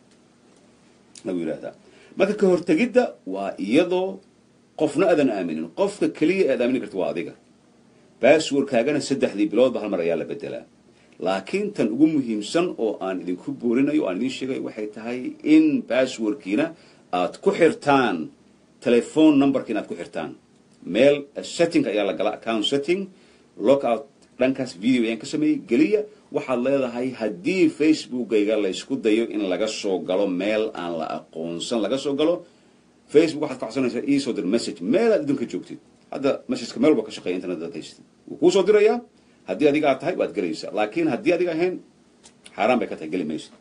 lagu yiraahdaa marka ka hortagidda waa iyadoo qofna aadan aaminin qofka kaliya aad aamin karto waa adiga passwordkaagana 3 bilood hal mar ayaa la bedelaa laakiin tan ugu muhiimsan oo aan idinku boorinayo aan idin sheegay waxay tahay in passwordkiina aad ku xirtaan telephone numberkiina aad ku xirtaan mail setting ayaa la gala account setting lockout dhankaas video ayaan ka sameeyay geliya waxaad leedahay haddii Facebook-gayga la isku dayo in laga soo galo meel aan la aqoonsan laga soo galo Facebook waxaad ka codsanaysaa ii soo dir message meel aad idinka joogtid hadda message-ka meel walba ka shaqeeya internet aad haysatid wuu kuu soo dirayaa haddii adiga aad tahay waad gelaysaa laakiin haddii adiga ahayn xaaraan bay ka tahay geli maysid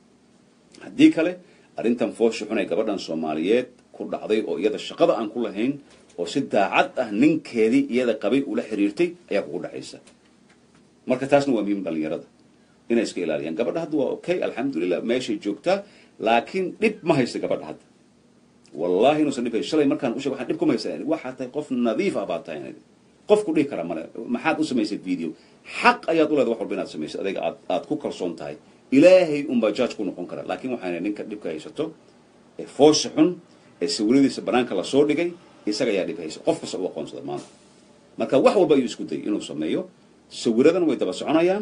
haddii kale arrintan foosha xun ay gabadhan Soomaaliyeed ku dhacday oo iyada shaqada aan ku lahayn oo si daacad ah ninkeedii iyada qabay ula xiriirtay ayaa kugu dhacaysa marka taasna waa muhiim dhalinyarada inay iska ilaaliyaan gabadha hadda waa okay alxamdulillah meeshay joogtaa laakiin dhib ma haysta gabadha hadda wallahi inuu sanifay shalay markaan u sheegay waxaan dhib ku maysan waxa tahay qof nadiif ah baa tahay qofku dhigi kara male maxaad u samaysay video xaq ayaad u leedahay wax walba inaad samaysay adiga aad ku kalsoon tahay ilaahay unbaa judge ku noqon kara laakiin waxaana ninka dhibka haysato ee foosha xun ee sawiradiisa banaanka la soo dhigay isaga ayaa dhib haysa qof kasta u aqoonsada maanta marka wax walba ayuu isku day inuu sameeyo sawiradan way daba soconayaan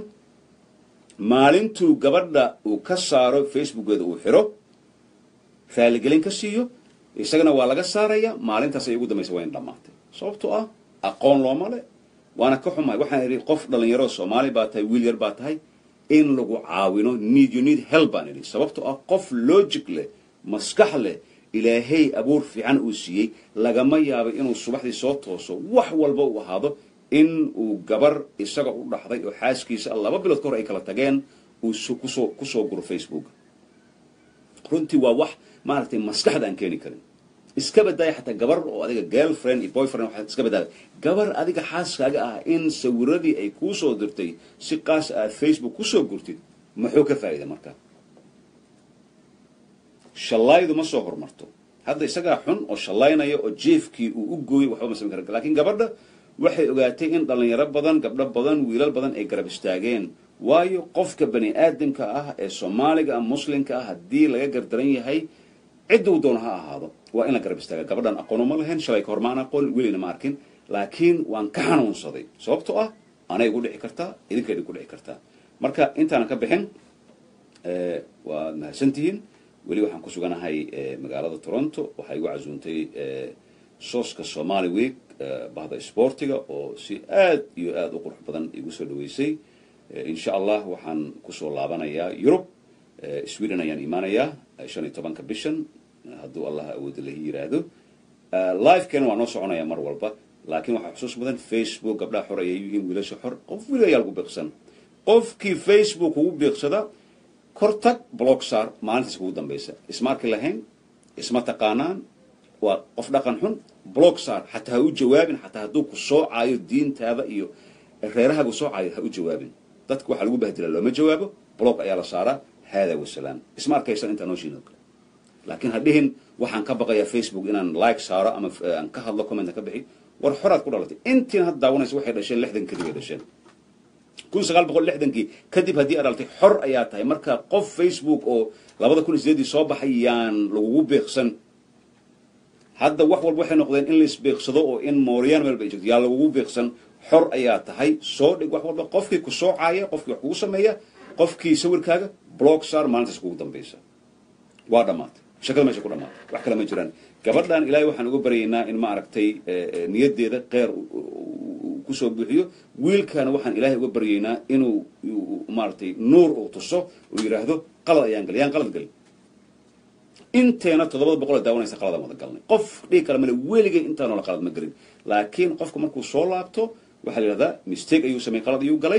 maalintuu gabadha uu ka saaro Facebookeeda uu xiro faaligelin ka siiyo isagana waa laga saaraya maalintaas ay ugu dambaysa waa in dhamaatay sababtoo ah aqoon looma leh waana ka xumahay waxaan iri qof dhalinyaro Soomaali baa tahay wiil yar baa tahay in lagu caawino you need help baan iri sababtoo ah qof logic leh maskax leh ilaahay abuur fiican uu siiyay lagama yaabo inuu subaxdii soo tooso wax walba uu ahaado in uu gabar isaga u dhaxday oo xaaskiisa 2 bilood ka hor ay kala tageen kusoo guro Facebook runtii waa wax maaragtay maskaxda aan keeni karin iska badaya xataa gabar oo adiga girlfriend iyo boyfriend waxa iska badaya gabar adiga xaaskaaga ah in sawiradii ay ku soo dirtay si qaas ah Facebook ku soo gurtid maxuu ka faa'iido marka shalaydu ma soo hormarto hadda isaga xun oo shalaynayo oo jeefkii uu u gooyay waxba ma sameyn karo laakiin gabadha waxay ogaatay in dhalinyaro badan gabdho badan wiilal badan ay garab istaageen waayo qofka bani aadamka ah ee Soomaaliga ama Muslimka ah hadii laga gardaran yahay cid uu doon ha ahaado waa in la garab istaaga gabadhan aqoon uma lahayn shalay ka hormaan aqoon wiilina ma arkin laakiin waan ka xanuunsaday sababtoo ah anay ugu dhici kartaa idinkeeda ku dhici kartaa marka intaan ka bixin waa mahadsantihiin weli waxaan ku suganahay magaalada Toronto waxay igu casuuntay sooska Somali Week bahda sportiga oo si aad iyo aad u qurux badan igu soo dhaweysay insha Allah waxaan ku soo laabanayaa Europe Sweden ayaan imaanayaa 15 bishan hadduu Allah awood la yiraahdo live kan waa noo soconaya mar walba laakiin waxa xusuus mudan Facebook gabdhaha xor ay yihiin wiilasha xor qof wiilaya lagu biqsan qofkii Facebook ugu biqsada kortag block saar maalintiisa ugu dambaysa isma arki lahayn isma taqaanaan waa qof dhaqan xun block saar hatta ha u jawaabin hatta hadduu ku soo caayo diintaada iyo reerahaagu soo caayo ha u jawaabin dadku waxa lagu bahdilaa looma jawaabo block ayaa la saaraa hada wasalaam isma arkaysan inta noo shiino laakiin hadhihin waxaan ka baqayaa Facebook inaan like saaro ama aan ka hadlo comment ka bixi war xoraad ku dhalatay intiin had daawanayso waxay dhasheen 60 kadib ay dhasheen 1960 kadib hadii aad dhaltay xor ayaa tahay marka qof Facebook oo 2008 soo baxayaan lagu beeqsan hadda wax walba waxay noqdeen in la isbeeqsado oo in Mooriyaan meel bay joogto yaa lagu beeqsan xor ayaa tahay soo dhig wax walba qofkii ku soo caaya qofkii wax kugu sameeya qofkii sawirkaaga block saar maalintaas kugu dambaysa waa dhamaatay shaqada meesha ku dhamaatay wax kale ma jiraan gabadhan ilaahay waxaan ugu baryaynaa in ma aragtay niyadeeda qeer ku soo bixiyo wiilkana waxaan ilaahay ugu baryaynaa inuu ma aragtay nuur oo tuso oo yiraahdo qalad ayaan qalad gal inteena 700 daawanaysa qalad ma galnay qof dhig kale ma weligay intaan la qalad ma galin laakiin qofku markuu soo laabto waxa la yiraahdaa mistake ayuu sameeyay qalad ayuu galay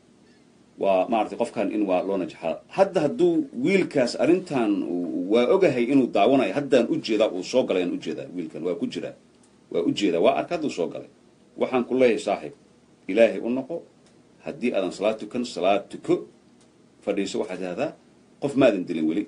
waa ma aragtay qofkan in waa loo najaxaa hadda hadduu wiilkaas arintan waa ogahay inuu daawanayo haddaan u jeedaa uu soo galay u jeedaa wiilkan waa ku jira waa u jeedaa waa arkad uu soo galay waxaan ku leeyahay saaxiib ilaahay u noqo haddii aadan salaad tuko fadhiiso waxa tahdaa qof ma aadan dilin weli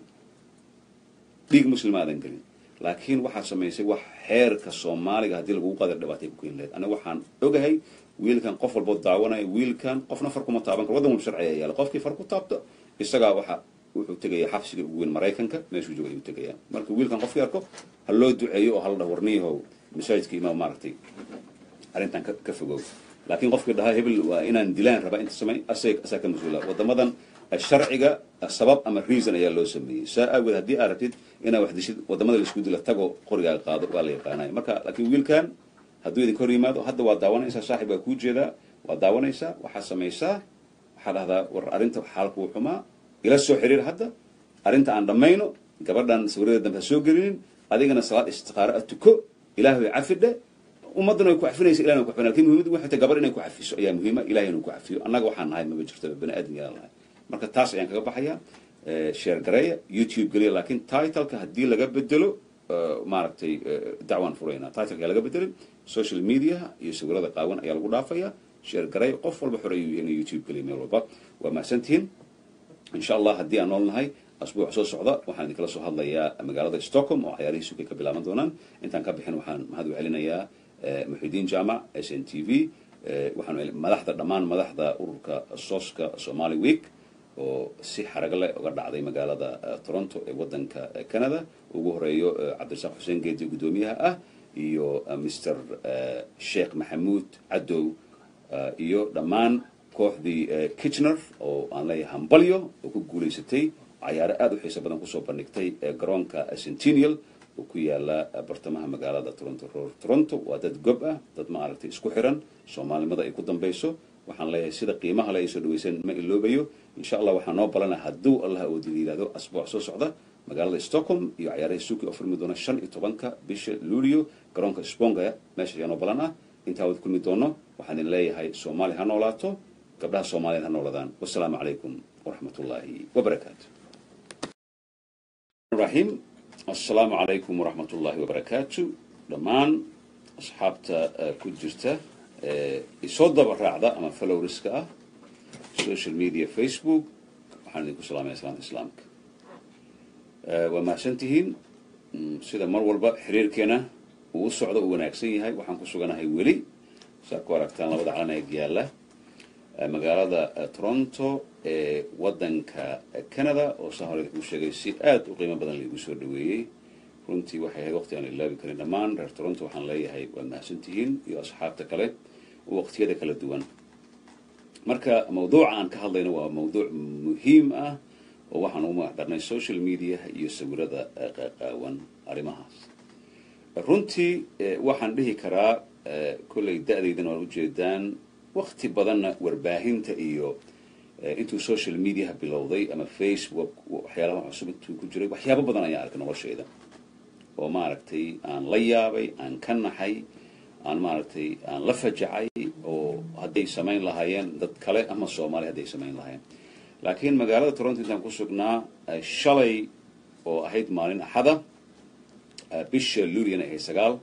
dhiig muslim aadan gelin laakiin waxa sameysay wax xeerka Soomaaliga hadii lagu qadar dhibaatay ku keenay ana waxaan ogahay wiilkan qof walba daawanay wiilkan qofna farku ma taaban karo wadan sharci ayaa qofkii farku taabto isaga waxa wuxuu tagay xabsiga ugu weyn Mareykanka meeshuu joogay uu tagay marka wiilkan qofkii arko hal loo duceeyo oo hal dhawarniyo masaajidka imaam maartay arintan ka fogow laakiin qofkii dhaha hebel waa inaan dilaan raba inta samay asaka masuula wadamadan sharciga sabab ama reason ayaa loo sameeyay saa'awad hadii aragtid ina wax dishid wadamada la isku dila tago qoriga qaado waa la yaqaanay marka laakiin wiilkan hadduu idin kor yimaado hadda waa daawanaysaa saaxiib waa ku jeeda waa daawanaysaa waxa sameeysaa waxa dhahdaa war arinta xaalku xumaa ila soo xiriir hadda arinta aan dhamayno gabadhan sawirada dambe soo gelin adigana salaad istiqaara tuko ilaahay cafide ummadana ku cafinaysa ilaahay ku cafina laakiin muhiimadu waxa tahay gabar inay ku cafiso ayaa muhiima ilaahay inuu ku cafiyo annaga waxaan nahay ma jirto bani aadam yaa lahay marka taas ayaan kaga baxaya share gareeya YouTube galiya laakiin title-ka hadii laga bedelo maaragtay dacwan furayna title-ka laga bedelo social media iyo sawirada qaawan ayaa lagu dhaafaya share gareey qof walba xoreeyo in YouTube galiya meel walba waa mahadsantihiin insha Allah hadii aan noolnahay asbuuc soo socda waxaan kala soo hadlayaa magaalada Stockholm oo ciyaarihiisu ka bilaaban doonaan intaan ka bixin waxaan mahad u celinayaa Muhidiin Jaamac SNTV waxaan madaxda dhamaan madaxda ururka sooska Somali Week oo si xaraga leh uga dhacday magaalada Toronto ee wadanka Canada ugu horeeyo Cabdirasaaq Xuseen Geedi gudoomiyaha ah iyo Mr Sheikh Maxamuud Cadow iyo dhamaan kooxdii Kitchener oo aan leeyahay hambalyo oo ku guuleysatay ciyaar aad u xiiso badan ku soo bandhigtay garoonka Centennial oo ku yaala bartamaha magaalada Toronto waa dad gob ah dad ma aragtay isku xiran Soomaalimada ay ku dambayso waxaan leeyahay sida qiimaha la soo dhaweysan ma iloobayo insha Allah waxaan noo balana hadduu Allah oo diilaado asbuuc soo socda magaalada Stockholm iyo ciyaaraha suuqi oo furmi doona 15 bisha Luulyo garoonka Sponga meesha ayaan noo balana inta wad kulmi doono waxaan leeyahay Soomaali ha noolaato gabdhaha Soomaaliyeed ha nooladaan. Wassalaamu calaykum waraxmatullaahi wabarakaatu. Rahim. Assalaamu calaykum waraxmatullaahi wabarakaatu. Dhammaan asxaabta ku jirta isoo daba raacda ama followers-ka ah social media Facebook, waxaan idinku salaamayaa islaamka. waa mahadsantihiin sida mar walba xiriirkeena uu socdo uu wanaagsan yahay. waxaan ku suganahay weli saa ku aragtaan labada calan ee yaala magaalada Toronto ee wadanka Canada oo soo hore u sheegay si aad u qiimo badan lagu soo dhaweeyay. runtii waxay ahayd waqti aan ilaabi karin. dhammaan reer Toronto waxaan leeyahay waa mahadsantihiin iyo asxaabta kale waqtiyada kala duwan. marka mawduuca aan ka hadlayno waa mawduuc muhiim ah oo waxaan u magacdarnay social media iyo sawirada qaqaawan arrimahaas. runtii waxaan dhihi karaa kullay da'deydana waa ujeedaan waqti badanna warbaahinta iyo intuu social media bilowday ama Facebook waxyaalaha cusub intuu ku jiray waxyaabo badan ayaan arkay noloshayda oo maaragtay aan la yaabay, aan ka naxay, aan maaragtay aan la fajacay oo hadday samayn lahaayeen dad kale ama Soomaali hadday samayn lahaayeen. laakiin magaalada Toronto intaan ku sugnaa shalay oo ahayd maalin Axada bisha Luuliyana ay 9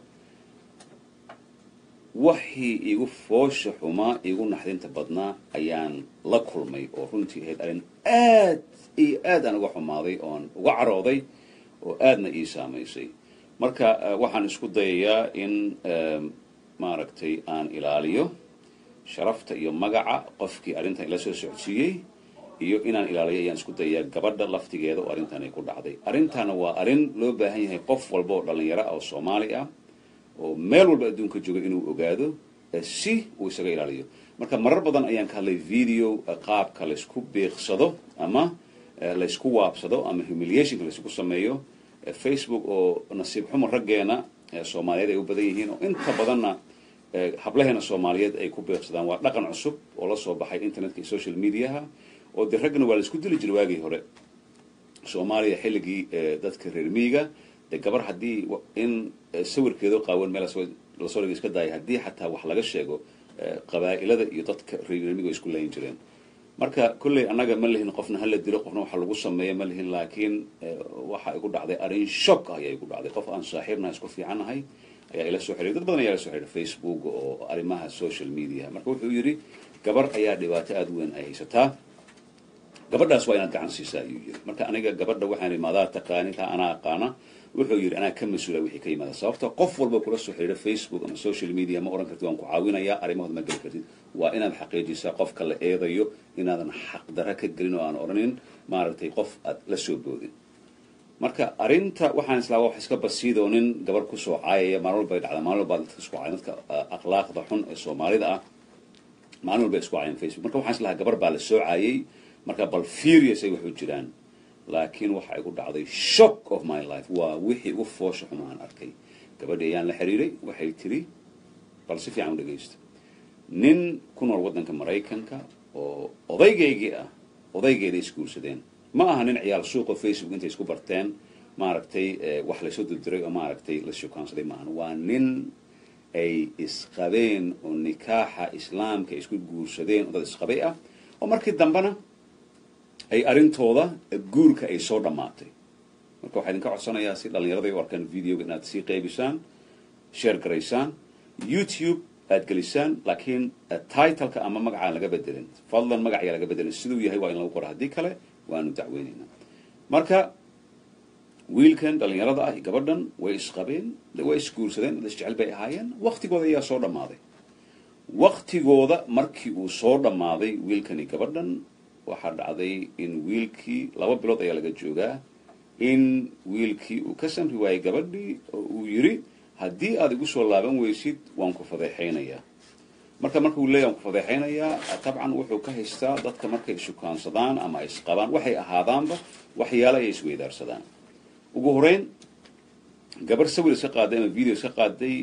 wixii igu foosha xumaa igu naxdinta badnaa ayaan la kulmay oo runtii ahayd arrin aad iyo aad aan uga xumaaday oon uga carooday oo aadna ii saamaysay. marka waxaan isku dayayaa in maaragtay aan ilaaliyo sharafta iyo magaca qofkii arrintan ila soo socodsiiyey iyo inaan ilaaliyo ayaan isku dayayaa gabadha laftigeeda oo arrintan ay ku dhacday. arrintana waa arrin loo baahan yahay qof walba oo dhalinyaro ah oo Soomaali ah oo meel walba adduunka jooga inuu ogaado si uu isaga ilaaliyo. marka marar badan ayaan ka hadlay video qaabka la isku beeqsado ama la isku waabsado ama humiliation la isku sameeyo Facebook oo nasiib xumo raggeena Soomaaliyeed ay u badan yihiin oo inta badanna hablaheena Soomaaliyeed ay ku beeqsadaan. waa dhaqan cusub oo la soo baxay internetka iyo social media-ha oo ragna waa la isku dili jiray waagii hore Soomaaliya xilligii dadka reer miyiga gabar haddii in sawirkeedu qaawan meel la soo dhigay iska daayay haddii xataa wax laga sheego qabaa'ilada iyo dadka reer miyiga isku layn jireen. marka kulley annaga ma lihin qofna hala dilo qofna waxa lagu sameeyo ma lihin. laakiin waxa igu dhacday arrin shock ah ayaa igu dhacday. qof aan saaxiibnahay isku fiicanahay ayaa ila soo xiriiray. dad badan ayaa la soo xiriiray Facebook oo arrimaha social media. marka wuxuu yiri gabar ayaa dhibaato aad weyn ay haysataa, gabadhaas waa inaad gacan siisaa ayuu yiri. marka aniga gabadha waxaan imaadaa taqaaniinta anaa aqaana. wuxuu yiri anaa ka mas'uula wixii ka yimaada sababta qof walba kula soo xiriira Facebook ama social media ma oran kartid waan ku caawinayaa arrimahooda ma geli kartid. waa inaad xaqiijisaa qofka la eedayo inaadan xaq darro ka gelin oo aan oranin maaragtay qof aad la soo boodin. marka arrinta waxaan islaa wax iska basiidoonin gabar ku soo caayaya maalin walba ay dhacda. maalin walba dadka isku caayaan dadka akhlaaqda xun ee Soomaalida ah maalin walba isku caayaan Facebook. marka waxaan islaa gabar baa la soo caayay marka bal furious ay wuxuu jiraan. laakiin waxa igu dhacday shock of my life waa wixii ugu foosha xumaan arkay. gabadhii ayaan la xiriiray waxay tiri bal si fiican u dhageysta. nin ku nool wadanka Mareykanka oo odaygeygii ah odaygeeda isguursadeen. ma aha nin ciyaal suuqa Facebook intay isku barteen maaragtay wax la soo dirdiray oo maaragtay la shukaansaday maahan. waa nin ay isqabeen oo nikaaxa islaamka isku guursadeen oo dad isqabay ah oo markii dambana ay arintooda guurka ay soo dhamaatay. marka waxaan idinka codsanayaa si dhalinyarada ay u arkaan videoga inaad sii qaybisaan, share garaysaan, YouTube aad gelisaan, laakiin title-ka ama magaca laga bedelin. fadlan magaca laga bedelin sidoo yahay waa in lagu qoro haddii kale waanu dacweynaynaa. marka wiilkan dhalinyarada ah gabadhan way isqabeen way isguursadeen dad jecel bay ahaayeen. waqtigooda ayaa soo dhamaaday. waqtigooda markii uu soo dhamaaday wiilkani gabadhan waxaa dhacday in wiilkii 2 bilood ayaa laga joogaa in wiilkii uu ka samri waayay gabadhii oo uu yiri haddii aad igu soo laaban weysid waan ku fadeexaynayaa. markuu leeyahay waan ku fadeexaynayaa tabcan wuxuu ka haystaa dadka markay shukaansadaan ama isqabaan waxay ahaadaanba waxyaalo ay isweydaarsadaan. ugu horeyn gabar sawir iska qaaday ama video iska qaaday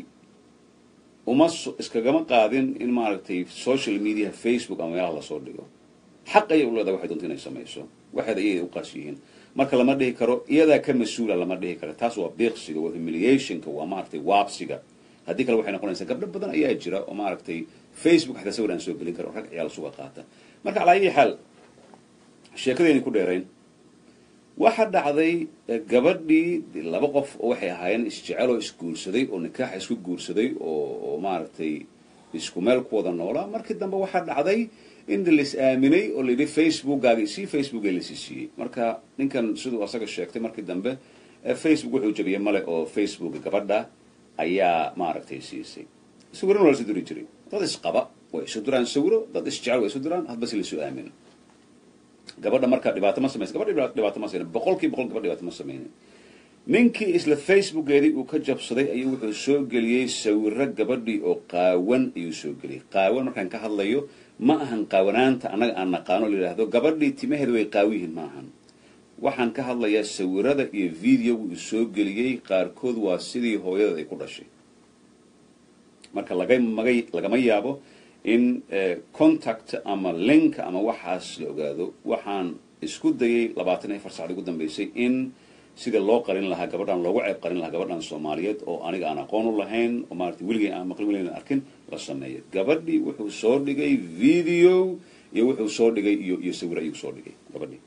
uma iskagama qaadin in maaragtay social media Facebook ama meelaha la soo dhigo. xaq ay u leedahay waxay doonto inay samayso waxaad iyada u qaasiyeen. marka lama dhihi karo iyada ka mas'uula lama dhihi karo. taas waa beeqsiga waa humiliation-ka waa maaragtay waabsiga. haddii kale waxay noqonaysaa gabdho badan ayaa jira oo maaragtay Facebook حتى سوي أنا سوق لينكر ورك عيال سوق قاطع مرك على أي حال sheekadeen ku dheerayn waxa dhacday gabadhii laba qof oo waxay ahaayeen isjecel oo isguursaday oo nikaax isku guursaday oo maartay isku meel ku wada noolaa markii dambe waxa dhacday in la is aaminay oo la yiri Facebook-gaaga si Facebook ay la siiyay marka ninkan sidoo asaga sheegtay markii dambe Facebook wuxuu jabiyay male oo Facebook gabadha ayaa maartay siisay sawirna wala sidoo jiray dad isqaba way isu duraan sawiro dad isjecel way isu duraan hadba si la soo aaminay gabadha marka dhibaato ma sameeyay gabadha dhibaato ma sameeyay boqolkiiba gabadha dhibaato ma sameeyay ninkii isla Facebook-geedii uu ka jabsaday ayuu wuxuu soo galiyay sawirro gabadhii oo qaawan ayuu soo galiyay qaawan markaan ka hadlayo ma ahan qaawanaanta anaga aan naqaano leeyahay gabadhii timaheedu way qaawiyihiin ma ahan waxaan ka hadlayaa sawirrada iyo video uu soo galiyay qaarkood waa sidii hooyada ay ku dhashay marka lagama yaabo in contact ama link ama waxaas la ogaado waxaan isku dayay 24 saacadood ugu dambeysay in sida loo qarin lahaa gabadhan loogu ceeb qarin lahaa gabadhan Soomaaliyeed oo aniga aan aqoon u lahayn oo maartay wiligay aan maqlin wiligay arkin la sameeyay gabadhii wuxuu soo dhigay video iyo wuxuu soo dhigay iyo sawir ayuu soo dhigay gabadhii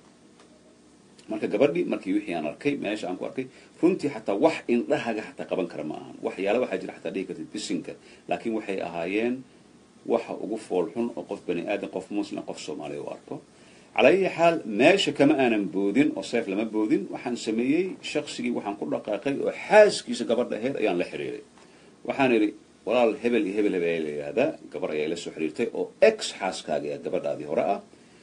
markii wixii aan arkay meesha aan ku arkay runtii xataa wax indhahaga xataa qaban kara ma ahan waxyaalo waxa jira xataa dhigi kartid bisinka laakiin waxay ahaayeen waxa ugu foolxun oo qof bani aadam qof muslim qof Soomaali oo arko على أي حال ماشي كما أنا مبودين أو صيف لما مبودين وحن سميه شخصي وحن كل دقائق وحاس كيس قبر ده هير أيان لحريري وحنري ولا الهبل هذا قبر أيان لسحريرتي أو إكس حاس كاجي قبر هذه هراء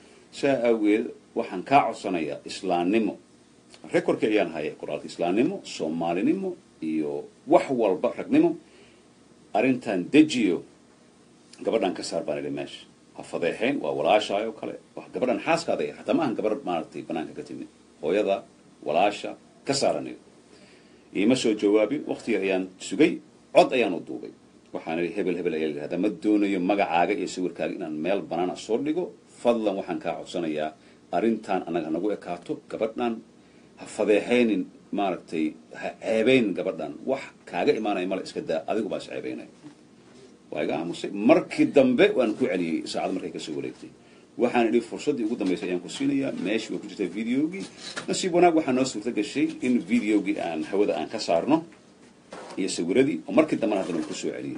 سأقول وحن كاع صنايا إسلام نمو ريكور كيان هاي قرآن إسلام نمو صومالي نمو يو وحول برك نمو أرنتان دجيو قبر أن كسر باني ماشي فضيحين وولاشة وكله قبرنا حاس كذا حتى ما هن قبر مارتي بنانك كتير ويدا ولاشة كسرني يمشوا جوابي وقتي أيان سجى عد أيان الضوبي وحنا هبل أيان هذا مدونه يوم مجا عاجة يسوي كأن ميل بنانا صورليجو فضلا وحن كعب سنة يا أرنتان أنا نقول كاتو قبرنا فضيحين مارتي عيبين قبرنا وح كاجة إيمانا إيمال إسكده أذيك بس عيبينه وأيقا مركي الدنبه وأنا كوعلي ساعد مركي كسوليتي وحنا لي فرصة يقول دنبه سيان كسينيا ماشي وكجت فيديوجي نسيبنا وحنا نصور تلقى شيء إن فيديوجي عن هودا عن كسرنا يسوردي ومركي الدمر هذا نكسوعلي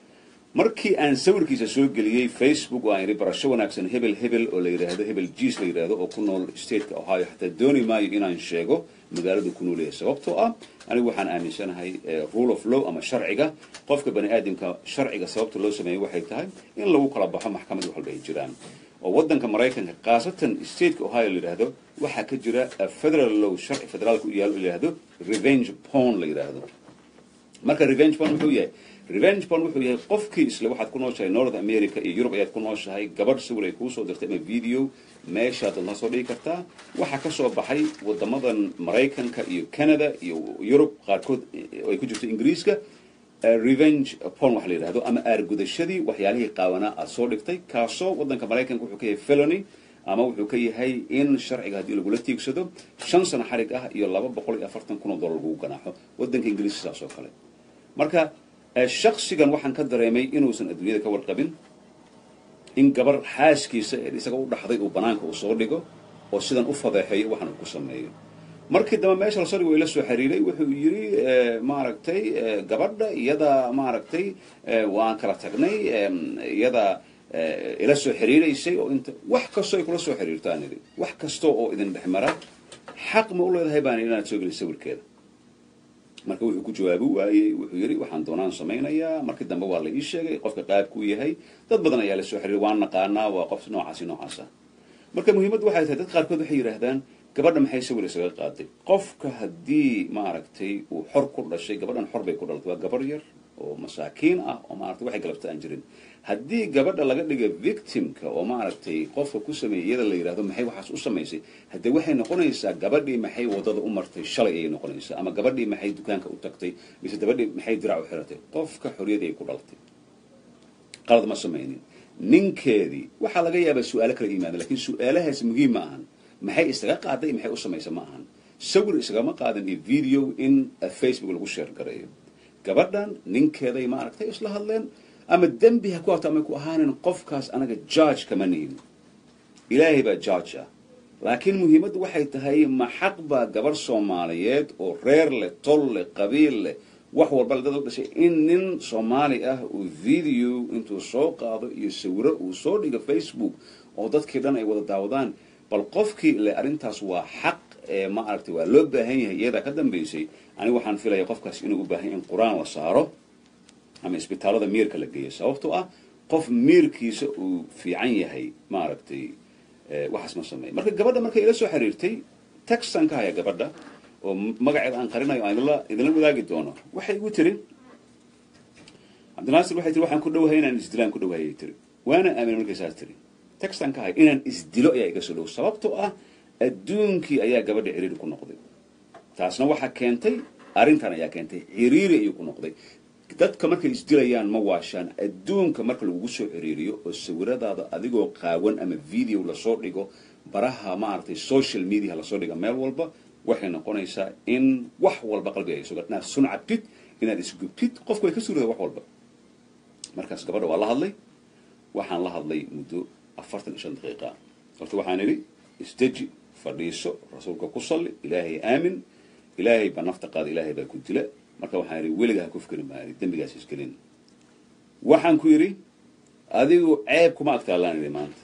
مركي أن سور كيس سوق لي فيسبوك وأنا ريبرشوا ناكسن هبل ولا يرى هذا هبل جيس اللي يرى هذا وكنا ستيت أو هاي حتى دوني ما يجينا نشجعه مقالد يكونوا ليه سبب توأ أنا وحنا آمنسنا هاي rule of law أما شرعية قف كبني آدم كشرعية سبب تلو سماه واحد تاعي إن لو قلب بحم محكمة وحول بيجران وودن كمرايكن قاصة ستيت أو هاي اللي هذا وحكي جرا federal law شرع federal كيال اللي هذا revenge porn اللي هذا مركز revenge porn هو revenge porn wuxuu yahay qofkii isla waxaad ku nooshahay North America iyo Europe ayaad ku nooshahay gabadh sawir ay ku soo dirtay ama video meesha aad la soo dhigi kartaa waxa ka soo baxay wadamadan Mareykanka iyo Canada iyo Europe qaarkood ay ku jirto Ingiriiska revenge porn wax la yiraahdo ama aargudashadii waxyaalihii qaawana aad soo dhigtay kaasoo wadanka Mareykanka wuxuu ka yahay felony ama wuxuu ka yahay in sharciga hadii lagu la tiigsado 5 sano xarig ah iyo $240,000 lagu ganaaxo wadanka Ingiriiska soo kale marka شخصياً وحن كدريمي إنه سن الدنيا كور قبل إن قبر حاس كيس إذا كود حضيق وبنانك وصورليجو وسيدان أفضل حي وحن القسمية مركز دم ماشى رسالي وإلى سحريري وحيري معركتي قبرنا يدا معركتي وانكرتني يدا إلى سحريري شيء وأنت وحكستو يكون سحرير تاني وحكستو أو إذا بحمرة حق ما أقوله هيبان إلى تسوي السور كذا marka wuxuu ku jawaabo waayay wuxuu yiri waxaan doonaan sameeynaya markii dambe waa la ii sheegay qofka qaab ku yahay dad badan ayaa la soo xiriir waan naqaanaa waa qof noocaas marka muhiimadu waxay tahay dad qaarkood waxay yiraahdaan gabadha maxay sawir isaga qaaday qofka hadii ma aragtay uu xor ku dhashay gabadhan xor bay ku dhalatay waa gabar yar oo masaakiin ah oo ma aragtay waxay galabtaan jirin hadii gabadha laga dhigo victimka oo ma aragtay qofka ku sameeyay la yiraahdo maxay waxaas u sameysay hadii waxay noqonaysaa gabadhii maxay wadada u martay shalay ay noqonaysaa ama gabadhii maxay dukaanka u tagtay mise gabadhii maxay dirac u xiratay qofka xoriyad ay ku dhalatay qalad ma sameeynin ninkeedii waxa laga yaabaa su'aalo kala yimaada laakiin su'aalahaas muhiim ma ahan maxay isaga qaaday maxay u sameysay ma ahan sawir isaga ma qaadan video in Facebook lagu share gareeyo gabadhan ninkeeday ma aragtay isla hadleen أما الدنبي هكوات أما يكو أهانين قفكاس أنا جاج كمانين إلهي با جاجة لكن مهمة waxay tahay ma xaq ba gabar Soomaaliyeed oo reer leh tol leh qabiil leh wax walba la dad dhashay in nin Soomaali ah uu video intuu soo qaado iyo sawiro uu soo dhigo Facebook oo dadkii dhan ay wada daawadaan bal qofkii le arintaas waa xaq ma aragtay waa loo baahan yahay iyada ka dambeysay ani waxaan filayaa qofkaas inuu u baahan in Quraan la saaro ama isbitaalada miirka la geeyo sababtoo ah qof miirkiisa uu fiican yahay ma aragtay waxaas ma sameeyay marka gabadha markay ila soo xiriirtay textan ka haya gabadha oo magaceeda aan qarinayo aan idin wadaagi doono waxay igu tiri Abdinaasir waxay tiri waxaan ku dhawahay inaan isdilaan ku dhawahay tiri waana aamin markay saas tiri textan ka haya inaan isdilo ayaa iga soo dhow sababtoo ah adduunkii ayaa gabadha xiriir ku noqday taasna waxa keentay arintan ayaa keentay xiriir ay ku noqday dadka markay isdilayaan ma waashaan adduunka marka lagu soo xiriiriyo oo sawiradaada adigoo qaawan ama video la soo dhigo baraha ma aragtay social media la soo dhigo meel walba waxay noqonaysaa in wax walba qalbiga ay soo gadnaa suncabtid inaad isgubtid qofku way ka suurada wax walba markaas gabadha waa la hadlay waxaan la hadlay muddo 45 daqiiqo horta waxaan idhi istaji fadhiiso rasuulka ku salli ilaahay aamin ilaahay ba nafta qaad ilaahay ba ku dila marka waxaan yiri weliga ku fikir maayo dambigaas iskelin waxaan ku yiri adigu ceeb kuma agtaalaan maanta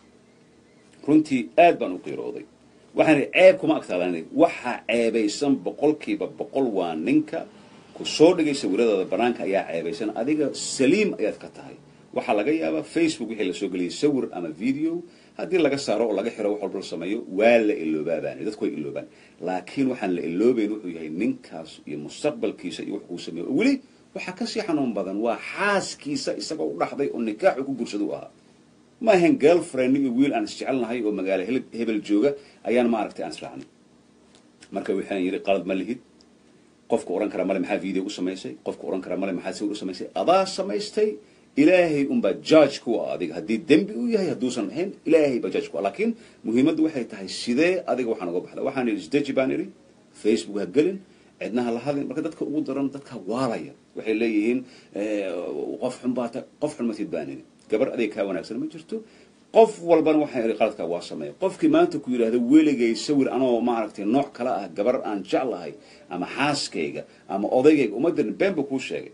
runtii aad baan u qiirooday waxaan yiri ceeb kuma agtaalaan waxa ceebaysan boqolkiiba boqol waa ninka ku soo dhigay sawirada banaanka ayaa ceebaysan adiga saliim ayaad ka tahay waxa laga yaabaa Facebook wixii la soo galiyay sawir ama video haddii laga saaro oo laga xiro wax walba sameeyo waa la iloobaabaan dadku way iloobaan laakiin waxaan la iloobayn wuxuu yahay ninkaas iyo mustaqbalkiisa iyo wax uu sameeyo wali waxa ka sii xanuun badan waa xaaskiisa isagoo u dhaxday oo nikaax ku guursado aha ma ahan girlfriend iyo wiil aan isjecelnahay oo magaalo hebel jooga ayaan ma aragtay aan israacnay marka waxaan yiri qalad ma lihid qofka oran kara male maxaa video u sameysay qofka oran kara male maxaa sawir u sameysay adaa samaystay ilaahay umba judge ku adiga hadii dambi uu yahay haduusan ahayn ilaahay ba judge ku laakiin muhiimadu waxay tahay sidee adiga waxaan uga baxday waxaan isdaji baan iri Facebook ha galin cidnaha la hadin marka dadka ugu daran dadka waalaya waxay leeyihiin qof xun ma tidbaanin gabar adeeg ka wanaagsan ma jirto qof walban waxay iri qaladka waa sameey qofkii maanta ku yiraahdo weligay sawir anoo ma aragtay nooc kala ah gabar aan jeclahay ama xaaskayga ama odaygayga umadan beenba ku sheegay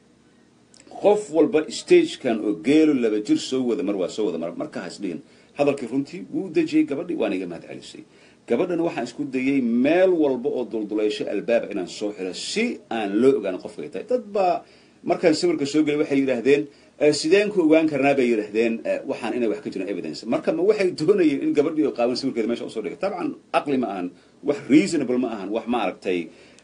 qof walba stage kan oo geelo laba jir soo wada marka hasdeen hadalkii runtii wuu dajiyay gabadhii waan iga mahad celisay gabadhana waxaan isku dayay meel walba oo dulduleysho albaab inaan soo xiro si aan loo ogaan qofka ay tahay dad ba markaan sawirka soo galay waxay yiraahdeen sideen ku ogaan karnaa bay yiraahdeen waxaan inay wax ka jiraan evidence marka ma waxay doonayeen in gabadhii oo qaawan sawirkeeda meesha soo dhigay tabcan aqli ma ahan wax reasonable ma ahan wax ma aragtay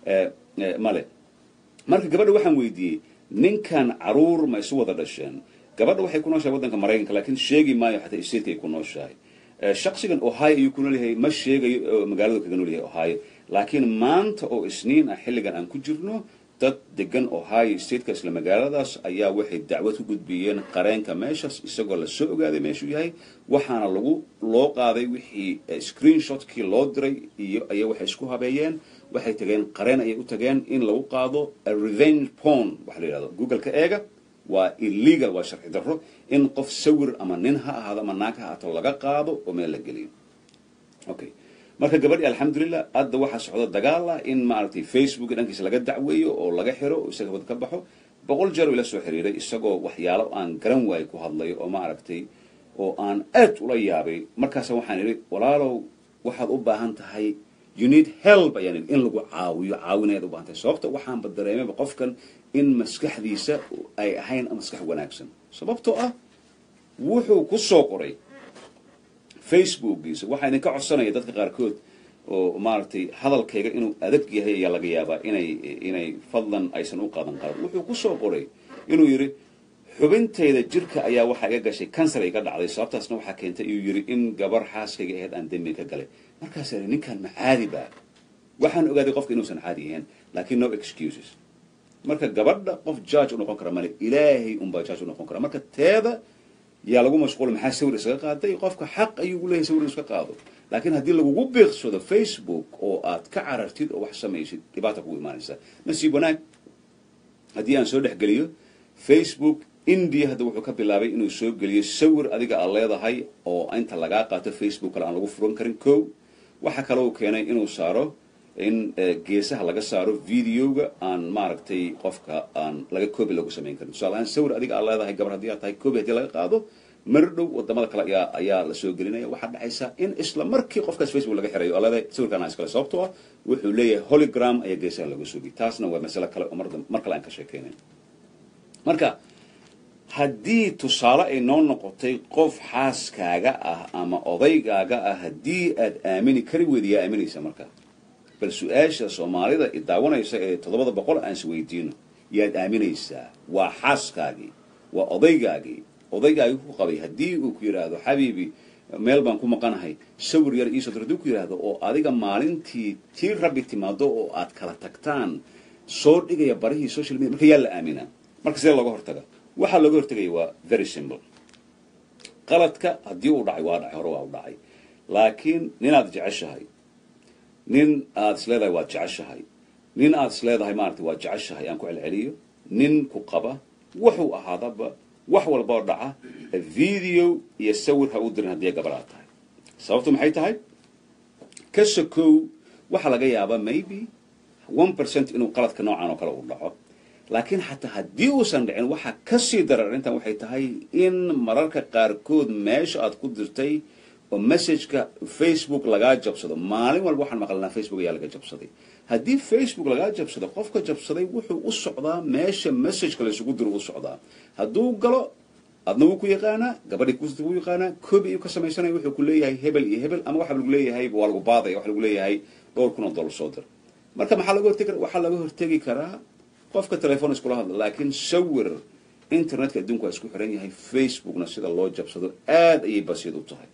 male marka gabadha waxaan weydiiyay ninkan caruur ma isu wada dhasheen gabadha waxay ku nooshahay wadanka Mareykanka laakiin sheegi maayo xataa isirkay ku nooshahay shakhsigan Ohio ayuu ku noolyahay ma sheegayo magaalada kaga noolyahay Ohio laakiin maanta oo isniin ah xilligan aan ku jirno dad degan Ohio state-ka isla magaaladaas ayaa waxay dacwad ku gudbiyeen qareenka meeshaas isagoo la soo ogaaday meeshuu yahay waxaana loo qaaday wixii screenshot-kii loo diray iyo ayaa waxay isku habeeyeen waxay tageen qareen ayay u tageen in lagu qaado revenge porn waxa la yiraahdo Google-ka eega waa illegal waa sharci darro in qof sawir ama nin ha ahaado ama naag ha ahaato laga qaado oo meel la geliyo okay marka gabadhi alxamdulillah hadda waxa socda dagaal ah in ma aragtay Facebook dhankiisa laga dacweeyo oo laga xiro oo isaga wada ka baxo 100 jeer ila soo xiriiray isagoo waxyaalo aan garan waay ku hadlayo oo ma aragtay oo aan aad ula yaabay markaas waxaan iri walaalow waxaad u baahan tahay you need help yani in lagu caawinaad u baahan tahay sababta waxaan badareemay qofkan in maskaxdiisa ay ahayn maskax wanaagsan sababtoo ah wuxuu ku soo qoray Facebook-giisa waxa idin ka codsanaya dadka qaarkood oo maartay hadalkayga inuu adag yahay ayaa laga yaabaa inay fadlan aysan u qaadan qaar wuxuu ku soo qoray inuu yiri xubintayda jirka ayaa waxa iga gashay cancer iga dhacday sababtaasna waxa keentay inuu yiri in gabar xaaskayga ahayd aan dambi ka galay markaas ay ninkan ma caadi ba waxaan ogaaday qofka inuusan caadi ahayn laakiin no excuses marka gabadha qof judge u noqon kara male ilaahay un baa judge u noqon kara marka teeda yaa lagu mashquul maxaa sawir iska qaaday qofka xaq ayuu leeyahay sawir iska qaado laakiin haddii lagu beeqsado Facebook oo aad ka carartid oo wax samaysid dhibaato ku imaanaysa nasiib wanaag haddii aan soo dhexgeliyo Facebook India hadda wuxuu ka bilaabay inuu soo geliyo sawir adiga aad leedahay oo inta laga qaato Facebook kale aan lagu furan karin kow waxa kale uu keenay inuu saaro in geesaha laga saaro videoga aan maaragtay qofka aan laga copy lagu sameyn karin su'aalahan sawir adiga aad leedahay gabar hadii aad tahay copy hadii laga qaado mardhow wadamada kale ayaa la soo gelinaya waxa dhacaysa in isla markii qofkaas Facebook laga xirayo oo leedahay sawirkan iska sababtoo ah wuxuu leeyahay hologram ayaa geesaha lagu soo geliyo taasna waa mas'ala kale oo mar kale aan ka sheekeynay marka haddii tusaale ay noo noqotay qof xaaskaaga ah ama odaygaaga ah haddii aad aamini kari weydiyaa aaminaysa marka bal su-aasha soomaalida idaawanaysa ee 700 aan isweydiino yaad aaminaysaa waa xaaskaagii waa odaygaagii ku qabay haddii uu ku yiraahdo xabiibi meel baan ku maqanahay sawir yar ii soo diray ku yiraahdo oo adiga maalintii tii rabbi timaado oo aad kala tagtaan soo dhigaya barihii social media marka yaa la aaminaa marka sidee looga hortaga waxa laga hortagay waa very simple qaladka haddii uu dhacay waa dhacay hore waa u dhacay laakiin nin aad jeceshahay nin aad isleedahay waa jeceshahay nin aad isleedahay maartay waa jeceshahay aan ku celceliyo nin ku qaba wuxuu ahaadaba wax walba oo dhaca video iyo sawir ha u dirin haddii gabar aad tahay sababtu maxay tahay ka sokow waxa laga yaabaa maybe 1% inuu qaladka noocan oo kale u dhaco laakiin xataa haddii uusan dhicin waxa ka sii darar intan waxay tahay in mararka qaarkood meesha aad ku dirtay oo message-ka Facebook laga jabsado maalin walba waxaan maqalnaa Facebook ayaa laga jabsaday haddii Facebook laga jabsado qofka jabsaday wuxuu u socdaa meesha message-ka la isugu diro u socdaa hadduu galo adna wuu ku yaqaanaa gabadhii ku yaqaanaa copy ka samaysanaya wuxuu ku leeyahay hebel iyo hebel ama waxa lagu leeyahay waa lagu baaday waxa lagu leeyahay $2,000 soo dir marka maxaa laga hortagi karaa qofka telefoon isku hadla laakiin sawir internetka adduunku waa isku xiran yahay Facebookna sida loo jabsado aad ayay basiid u tahay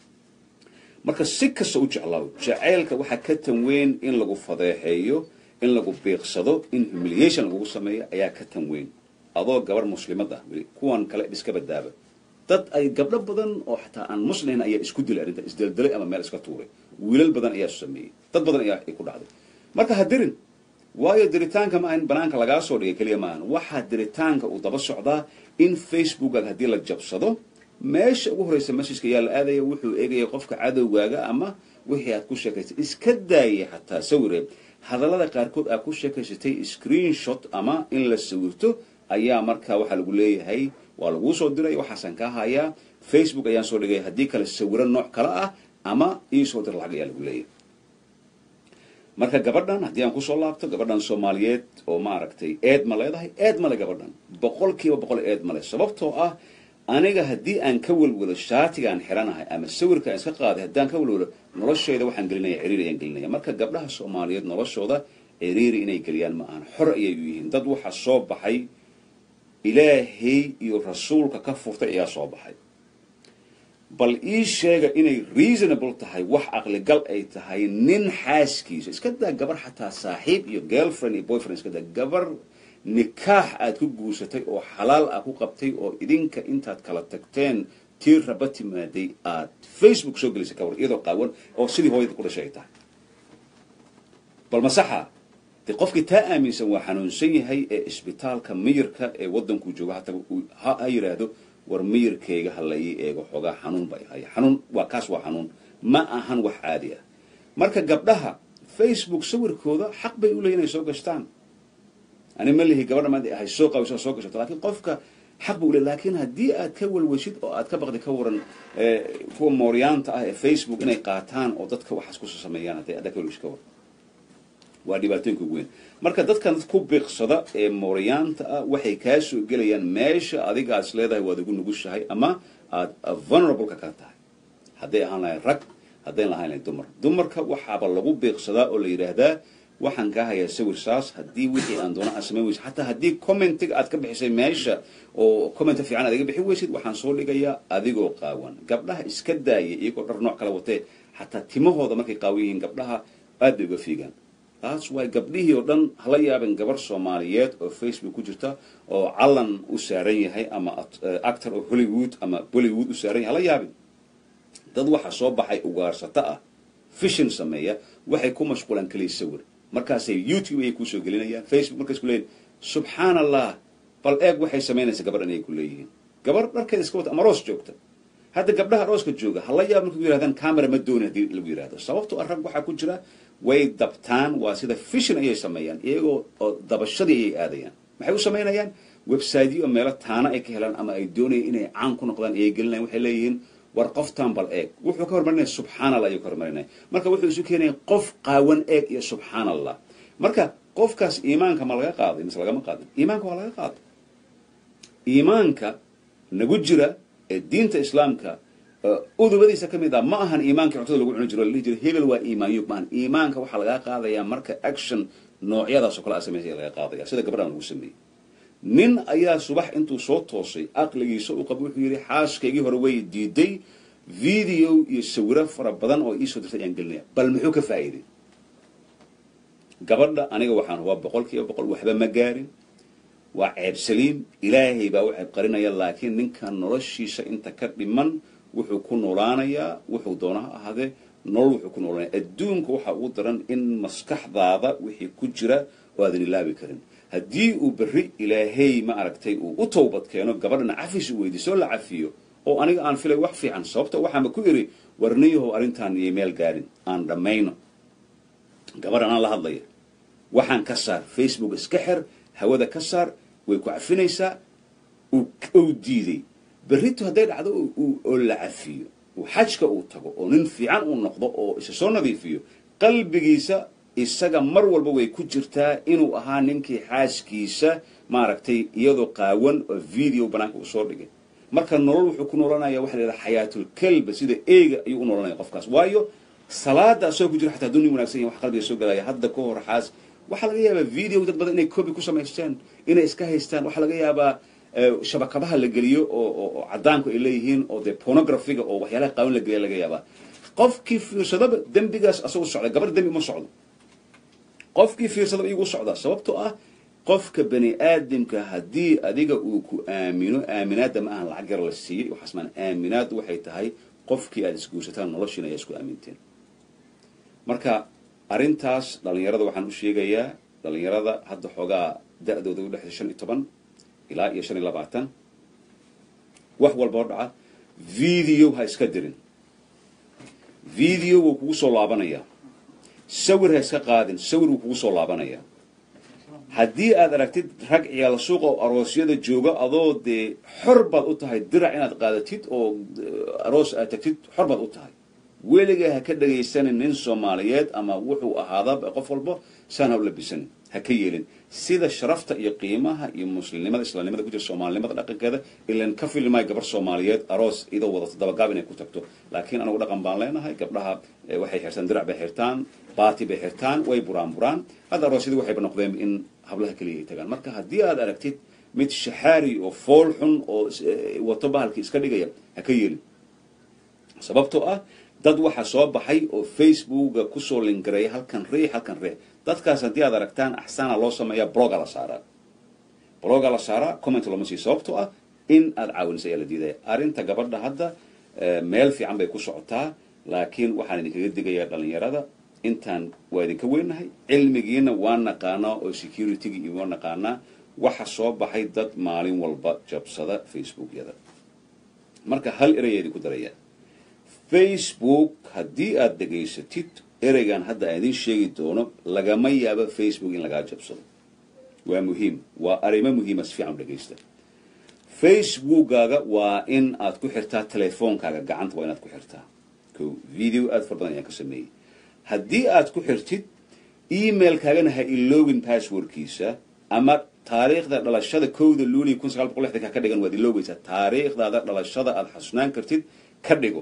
marka si kasta u jeclaaw jaceylka waxa ka tanweyn in lagu fadeexeeyo in lagu beeqsado in humiliation lagu sameeyo ayaa ka tanweyn adoo gabar muslimad ah kuwan kale iska badaaba dad ay gabdho badan oo xataa aan muslimin ayaa isku dilay arinta isdaldalay ama meel iska tuuray wiilal badan ayaa sameeyay dad badan ayaa ku dhacday marka hadirin waayo diritaanka ma aan banaanka laga soo dhigay kaliya ma aan waxa diritaanka uu daba socdaa in Facebook hadii la jabsado meesha ugu horeysa message-ka yaa la aadaya wuxuu eegaya qofka cadowgaaga ama wixii aad ku sheekaysay iska daayay xataa sawire hadallada qaarkood aad ku sheekaysatay screenshot ama in la sawirto ayaa marka waxa lagu leeyahay waa lagu soo diray waxaasan ka hayaa Facebook ayaan soo dhigay haddii kale sawiro nooc kale ah ama ii soo dir lacag ayaa lagu leeyahay marka gabadhan haddii aan ku soo laabto gabadhan Soomaaliyeed oo maaragtay eed ma leedahay eed ma le gabadhan 100% eed ma le sababtoo ah aniga haddii aan ka walwalo shaatigaan xiranahay ama sawirkaan iska qaaday haddaan ka walwalo noloshayda waxaan gelinayaa ciriiri ayaan gelinaya marka gabdhaha Soomaaliyeed noloshooda ciriiri inay geliyaan ma aan xor ayay u yihiin dad waxa soo baxay ilaahay iyo rasuulka ka furtay ayaa soo baxay bal ii sheega inay reasonable tahay wax aqli gal ay tahay nin xaaskiisa iska daa gabar xataa saaxiib iyo girlfriend iyo boyfriend iska daa gabar nikaax aad ku guursatay oo xalaal ah ku qabtay oo idinka intaad kala tagteen tii raba timaaday aad Facebook soo gelisay kawar iyadoo qaawan oo sidii hooyada ku dhashay tahay bal masaxa qofkii taa aaminsan waa xanuunsan yahay ee isbitaalka miyirka ee wadanku jooga ha yiraahdo war miyirkayga hala ii eego xogaa xanuun bay hay xanuun waa kaas waa xanuun ma ahan wax caadi ah marka gabdhaha Facebook sawirkooda xaq bay u leeyihiin soo gashtaan أنا ملهي قبل ما هاي السوق أو سوق شو لكن قفك حبوا لكن هدي أتكول وشيد أو أتكبر ذكورن فو موريان تاع فيسبوك إنه قاتان أو تذكر وحسكوس سميانة أتكول وش كور وادي باتين كوين مركز تذكر كوب بقصدا موريان تاع وحي كاسو جليان ماش أديك أصله هو تقول نقول شيء أما vulnerable ككاتها هدي هنا رك هدي لهاي دمر كوحاب اللجوب بقصدا ولا يرهدا waxaan ka hayaa sawir saas hadii wixii aan doona asmeeyo hatta hadii comment aad ka bixisay meesha oo comment fiican adiga bixi weysid waxaan soo dhigayaa adigoo qaawan gabdhaha iska daayay iyagoo dhar nooc kala watay hatta timahooda markay qaawiyiin gabdhaha aad uga fiigan taas way gabdhihii oo dhan hala yaaban gabar Soomaaliyeed oo Facebook ku jirta oo calan u saaran yahay ama actor oo Hollywood ama Bollywood u saaran yahay hala yaabin dad waxa soo baxay ugaarsata ah fashion sameeya waxay ku mashquulan kaliya sawir markaas YouTube ay ku soo gelinayaan Facebook markaas ku leeyahay subhanallah bal eeg waxay samaynaysaa gabar inay ku leeyihiin gabar dharkeeda iska wata ama aroos joogta hadda gabdhaha arooska jooga hala yaab markuu yidhahdaan camera ma dooni haddii lagu yidhahdo sababtoo rag waxaa ku jira way dabtaan waa sida fishin ayay sameeyaan iyagoo oo dabashadii ayay aadayaan maxay u samaynayaan websiteyo meelo taana ay ka helaan ama ay doonayaan inay caan ku noqdaan ayay gelinayaan waxay leeyihiin war qoftaan bal eeg wuxuu ka hormarinaya subxaanallah ayuu ka hormarinaya marka wuxuu isu keenaya qof qaawan eeg iyo subxaanallah marka qofkaas iimaanka ma laga qaaday mise lagama qaadin iimaanka waa laga qaaday iimaanka nagu jira ee diinta islaamka udubadiisa ka mid ah ma ahan iimaanka cuntada lagu cuni jiro la dhihi jiro hebel waa iimaanyo maahan iimaanka waxaa laga qaadayaa marka action noocyadaas oo kale sameysay laga qaadaya sida gabadhan lagu sameeyey nin ayaa subax intuu soo toosay aqligiisa uu qabo wuxuu yidhi xaaskaygii hore way diiday video iyo sawiro fara badan oo iisoo dirtay ayaan gelinaya bal muxuu ka faa'iiday gabadha aniga waxaan hubaa 100% waxba ma gaarin waa ceeb saliim ilaahay baa u ceeb qarinaya laakiin ninkan noloshiisa inta ka dhiman wuxuu ku noolaanayaa wuxuu doonaha ahaadee nolol wuxuu ku noolaanaya adduunka waxaa ugu daran in maskaxdaada wixii ku jira oo aadan ilaabi karin haddii uu berri ilaahay ma aragtay uu u towbad keeno gabadhana cafis u weydiisoo la cafiyo oo aniga aan filay wax fiican sababta waxaanba ku iri warniyahow arrintaan iyo meel gaarin aan dhammayno gabadhan aan la hadlaya waxaan ka saar facebook iska xir hawada ka saar way ku cafinaysaa uu diiday berrito hadday dhacdo oo la cafiyo uu xajka uu tago oo nin fiican uu noqdo oo isa soo nadiifiyo qalbigiisa isaga mar walba way ku jirtaa inuu ahaa ninkii xaaskiisa maaragtay iyadoo qaawan oo video banaanka u soo dhigay marka nolol wuxuu ku noolanayaa waxa la yidhaha xayaatul kalba sida eega ayuu u noolanaya qofkaas waayo salaada asoo ku jira xataa dunia wanaagsan yahay wax qalbiga soo galaya hadda ka hor xaas waxaa laga yaabaa video dad badan inay copy ku samaystaan inay iska haystaan waxaa laga yaabaa shabakadaha la geliyo oo cadaanku ay leeyihiin oo dee pornographiga oo waxyaalaha qaawan la geliya laga yaabaa qofkii fiirsadaba dembigaas asagoo socda gabar dembi uma socdo qofkii fiirsadaba igu socdaa sababtoo ah qofka bani aadamka haddii adiga uu ku aamino aaminaadda ma ahan lacag yar la siiyey waxaas maan aaminaaddu waxay tahay qofkii aad isguursataan noloshiina ayaa isku aaminteen marka arrintaas dhallinyarada waxaan u sheegayaa dhallinyarada hadda xoogaa da'dooda u dhexda 15 ilaa iyo 25 wax walba oo dhaca video ha iska dirin video wuu kugu soo laabanayaa sawir ha iska qaadin sawir wuu kugu soo laabanayaa haddii aad aragtid rag ciyaal suuq oo aroosyada jooga adoo dee xor baad u tahay dirac inaad qaadatid oo aroos aad tagtid xor baad u tahay weligaa ha ka dhagaysanin nin soomaaliyeed ama wuxuu ahaadaba qof walba saan ha u labisanin ha ka yeelin sida sharafta iyo qiimaha iyo muslimnimada islaamnimada ku jira soomaalinimada dhaqankeeda ilan ka filmay gabar soomaaliyeed aroos idoo wadato dabagaab inay ku tagto laakiin anagu dhaqan baan leenahay gabdhaha waxay xirtaan dirac bay xirtaan baati bay xirtaan way buraan hadda aroosyadii waxayba noqdeen in hablaha kaliya ay tagaan marka haddii aad aragtid mid shaxaari oo fool xun oo wato bahalkii iska dhigaya ha ka yeelin sababtoo ah dad waxa soo baxay oo facebooka ku soo lingareeyay halkan ree dadkaas haddii aad aragtaan axsaana loo sameeyaa bloga la saaraa comment lama sii sababtoo ah in aad caawinaysa ayaa la diidaya arrinta gabadha hadda meel fiican bay ku socotaa laakiin waxaan idinkaga digayaa dhallinyarada intaan waa idinka weynahay cilmigiina waa naqaanaa oo security-gi iyo waa naqaanaa waxa soo baxay dad maalin walba jabsada facebookyada marka hal erey idinku daraya facebook haddii aad dhegaysatid ereygan hadda aan idin sheegi doono lagama yaabo facebook in lagaa jabsado waa muhiim waa arrimo muhiima si fiican u dhegaysta facebookkaaga waa in aad ku xirtaa telefoonkaaga gacanta waa inaad ku xirtaa video aad far badan ayaan ka sameeyey haddii aad ku xirtid emailkaagana ha iloogin passwordkiisa ama taariikhda dhalashada 1 luulyo 1960 ka dhigan waad iloogaysaa taariikhdaada dhalashada aad xasuunaan kartid ka dhigo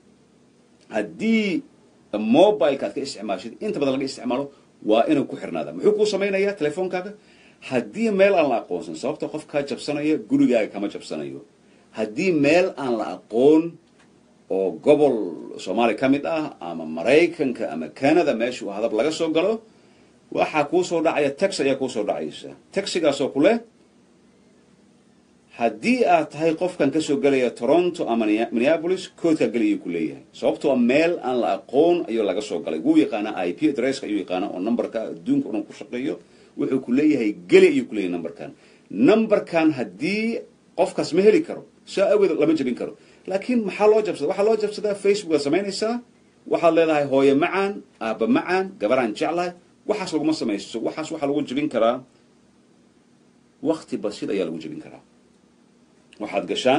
haddii mobileka aad ka isticmaashid inta badan laga isticmaalo waa inuu ku xirnaada muxuu kuu samaynayaa telefoonkaaga haddii meel aan la aqoonsan sababta qof kaa jabsanaya gurigaaga kama jabsanayo haddii meel aan la aqoon oo gobol Soomaali ka mid ah ama Mareykanka ama Canada meeshuu hadab laga soo galo waxa ku soo dhacaya tax ayaa ku soo dhacaysa taxigaas oo kule haddii aad tahay qofkan ka soo galaya Toronto ama Minneapolis koodka galiyo ku leeyahay sababtoo meel aan la aqoon ayuu laga soo galay wuu yaqaan IP address ayuu yaqaan oo numberka adduunka uu ku shaqeeyo wuxuu ku leeyahay gali ayuu ku leeyahay number kan haddii qofkaas ma heli karo saa awgeed lama jabin karo laakiin maxaa loo jabsadaa waxaa loo jabsadaa Facebook aad samaynaysaa waxaad leedahay hooyo macaan aabba macaan gabaraan jeclahay waxaas laguma samayso waxaas waxaa lagu jabin karaa waqti basid ayaa lagu jabin karaa waxaad gashaan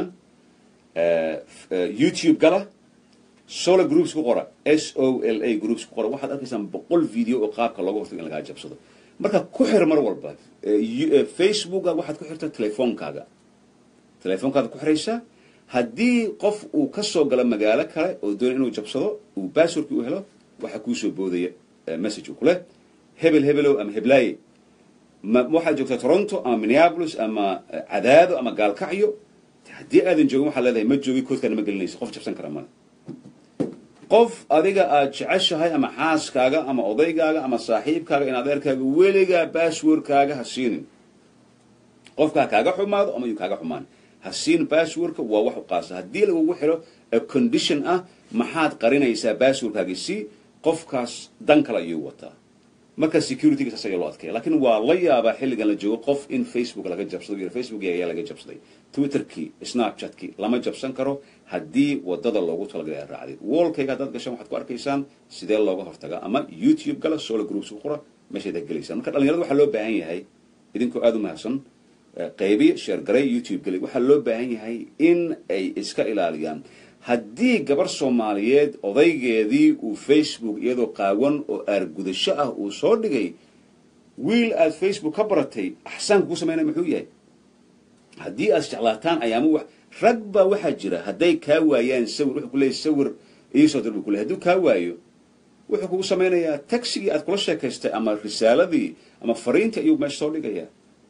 YouTube gala sola groups ku qora SOLA groups ku qora waxaad arkaysaan 100 video oo qaabka looga hortago in laga jabsado marka ku xir mar walba Facebook waxaad ku xirtaa telefoonkaaga ku xiraysaa haddii qof uu ka soo gala magaalo kale oo doon inuu jabsado uu passwordkii u helo waxa kuu soo boodaya message ku leh hebelow ama heblaaye waxaad joogtaa Toronto ama Minneapolis ama Cadaado ama Gaalkacyo haddii aadan joogin waxaa leedahay ma joogi koodkana ma gelinayso qof jabsan kara male qof adiga aad jeceshahay ama xaaskaaga ama odaygaaga ama saaxiibkaaga in adeerkaaga weligaa passwordkaaga ha siinin qofkaa kaaga xumaado ama yuu kaaga xumaan ha siin passwordka waa wax u qaasa haddii lagugu xiro a condition ah maxaad qarinaysaa passwordkaagii si qofkaas dan kale ayuu wataa marka security-ga saas ayaa loo adkeeya laakiin waa la yaabaa xilligan la joogo qof in Facebook laga jabsado iyo Facebook ayaa laga jabsaday Twitter-kii Snapchat-kii lama jabsan karo haddii wadada loogu talagalay ay raacday wallkayga haddaad gashaan waxaad ku arkaysaan sidee looga hortaga ama YouTube gala solo groups ku qora meeshaad gelaysaan marka dhalinyarada waxaa loo baahan yahay idinkoo aad u mahadsan qaybi share garay YouTube galay waxaa loo baahan yahay in ay iska ilaaliyaan haddii gabar Soomaaliyeed odaygeedii uu Facebook iyadoo qaawan oo argudasho ah uu soo dhigay wiil aad Facebook ka baratay axsaan ku sameynaa muxuu yahay haddii aad jeclaataan ayaamu wax rag baa waxaa jira hadday kaa waayaan sawir wuxuu ku leeyahay sawir iisoo dir buu ku leeyahay hadduu kaa waayo wuxuu kugu sameynayaa tagsigii aad kula sheekaystay ama risaaladii ama fariintii ayuu meesha soo dhigayaa